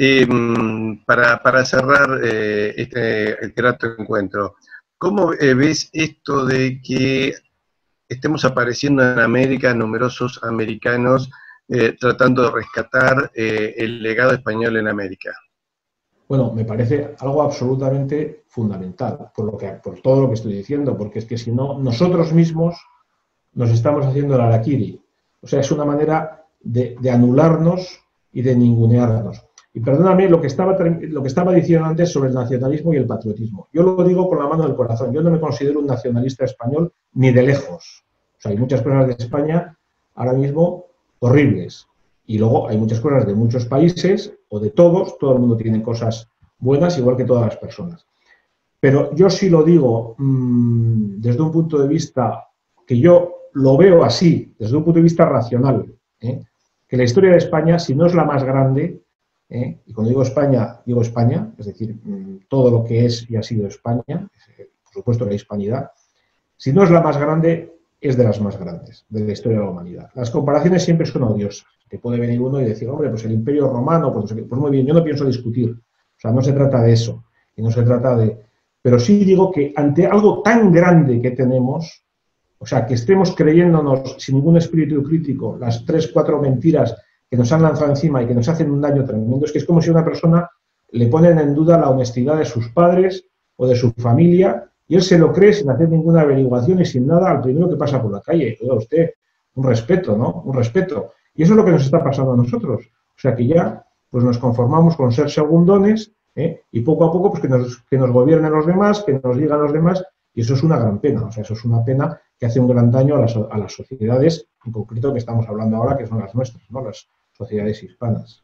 para cerrar este grato encuentro, ¿cómo ves esto de que estemos apareciendo en América numerosos americanos tratando de rescatar el legado español en América? Bueno, me parece algo absolutamente fundamental, por todo lo que estoy diciendo, porque es que si no, nosotros mismos nos estamos haciendo el harakiri. O sea, es una manera de anularnos y de ningunearnos. Y perdóname lo que estaba diciendo antes sobre el nacionalismo y el patriotismo. Yo lo digo con la mano del corazón. Yo no me considero un nacionalista español ni de lejos. O sea, hay muchas cosas de España ahora mismo horribles. Y luego hay muchas cosas de muchos países, o de todos, todo el mundo tiene cosas buenas, igual que todas las personas. Pero yo sí lo digo desde un punto de vista que yo lo veo así, desde un punto de vista racional, que la historia de España, si no es la más grande, y cuando digo España, es decir, todo lo que es y ha sido España, por supuesto la hispanidad, si no es la más grande, es de las más grandes de la historia de la humanidad. Las comparaciones siempre son odiosas. Te puede venir uno y decir, hombre, pues el Imperio Romano, pues muy bien, yo no pienso discutir. O sea, no se trata de eso. Y no se trata de... Pero sí digo que ante algo tan grande que tenemos, o sea, que estemos creyéndonos sin ningún espíritu crítico las 3, 4 mentiras que nos han lanzado encima y que nos hacen un daño tremendo, es que es como si a una persona le ponen en duda la honestidad de sus padres o de su familia, y él se lo cree sin hacer ninguna averiguación y sin nada al primero que pasa por la calle. Oiga usted, un respeto, ¿no? Un respeto. Y eso es lo que nos está pasando a nosotros. O sea que ya pues nos conformamos con ser segundones, y poco a poco pues que nos gobiernen los demás, que nos digan los demás, y eso es una gran pena. O sea, eso es una pena que hace un gran daño a las sociedades, en concreto que estamos hablando ahora, que son las nuestras, ¿no? Las sociedades hispanas.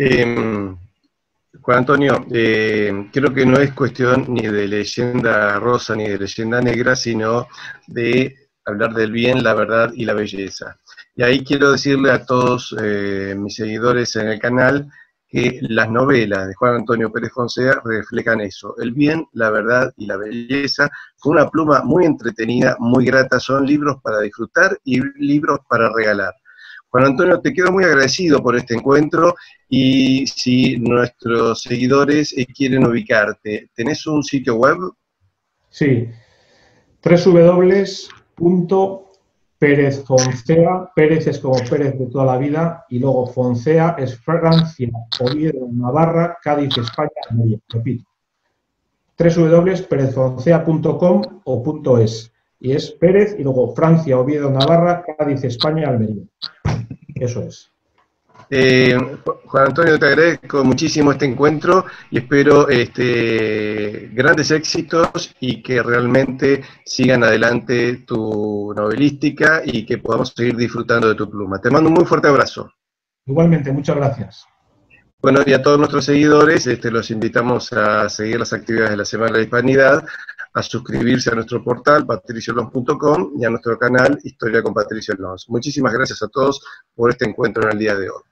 Juan Antonio, creo que no es cuestión ni de leyenda rosa ni de leyenda negra, sino de hablar del bien, la verdad y la belleza. Y ahí quiero decirle a todos mis seguidores en el canal que las novelas de Juan Antonio Pérez Foncea reflejan eso, el bien, la verdad y la belleza, con una pluma muy entretenida, muy grata, son libros para disfrutar y libros para regalar. Juan Antonio, te quedo muy agradecido por este encuentro y si nuestros seguidores quieren ubicarte, ¿tenés un sitio web? Sí, www.perezfoncea, Pérez es como Pérez de toda la vida, y luego Foncea es Francia, Oviedo, Navarra, Cádiz, España, Almería. Repito, www.perezfoncea.com o .es, y es Pérez y luego Francia, Oviedo, Navarra, Cádiz, España, Almería. Eso es. Juan Antonio, te agradezco muchísimo este encuentro y espero grandes éxitos y que realmente sigan adelante tu novelística y que podamos seguir disfrutando de tu pluma. Te mando un muy fuerte abrazo. Igualmente, muchas gracias. Bueno, y a todos nuestros seguidores los invitamos a seguir las actividades de la Semana de la Hispanidad, a suscribirse a nuestro portal patriciolons.com y a nuestro canal Historia con Patricio Lons. Muchísimas gracias a todos por este encuentro en el día de hoy.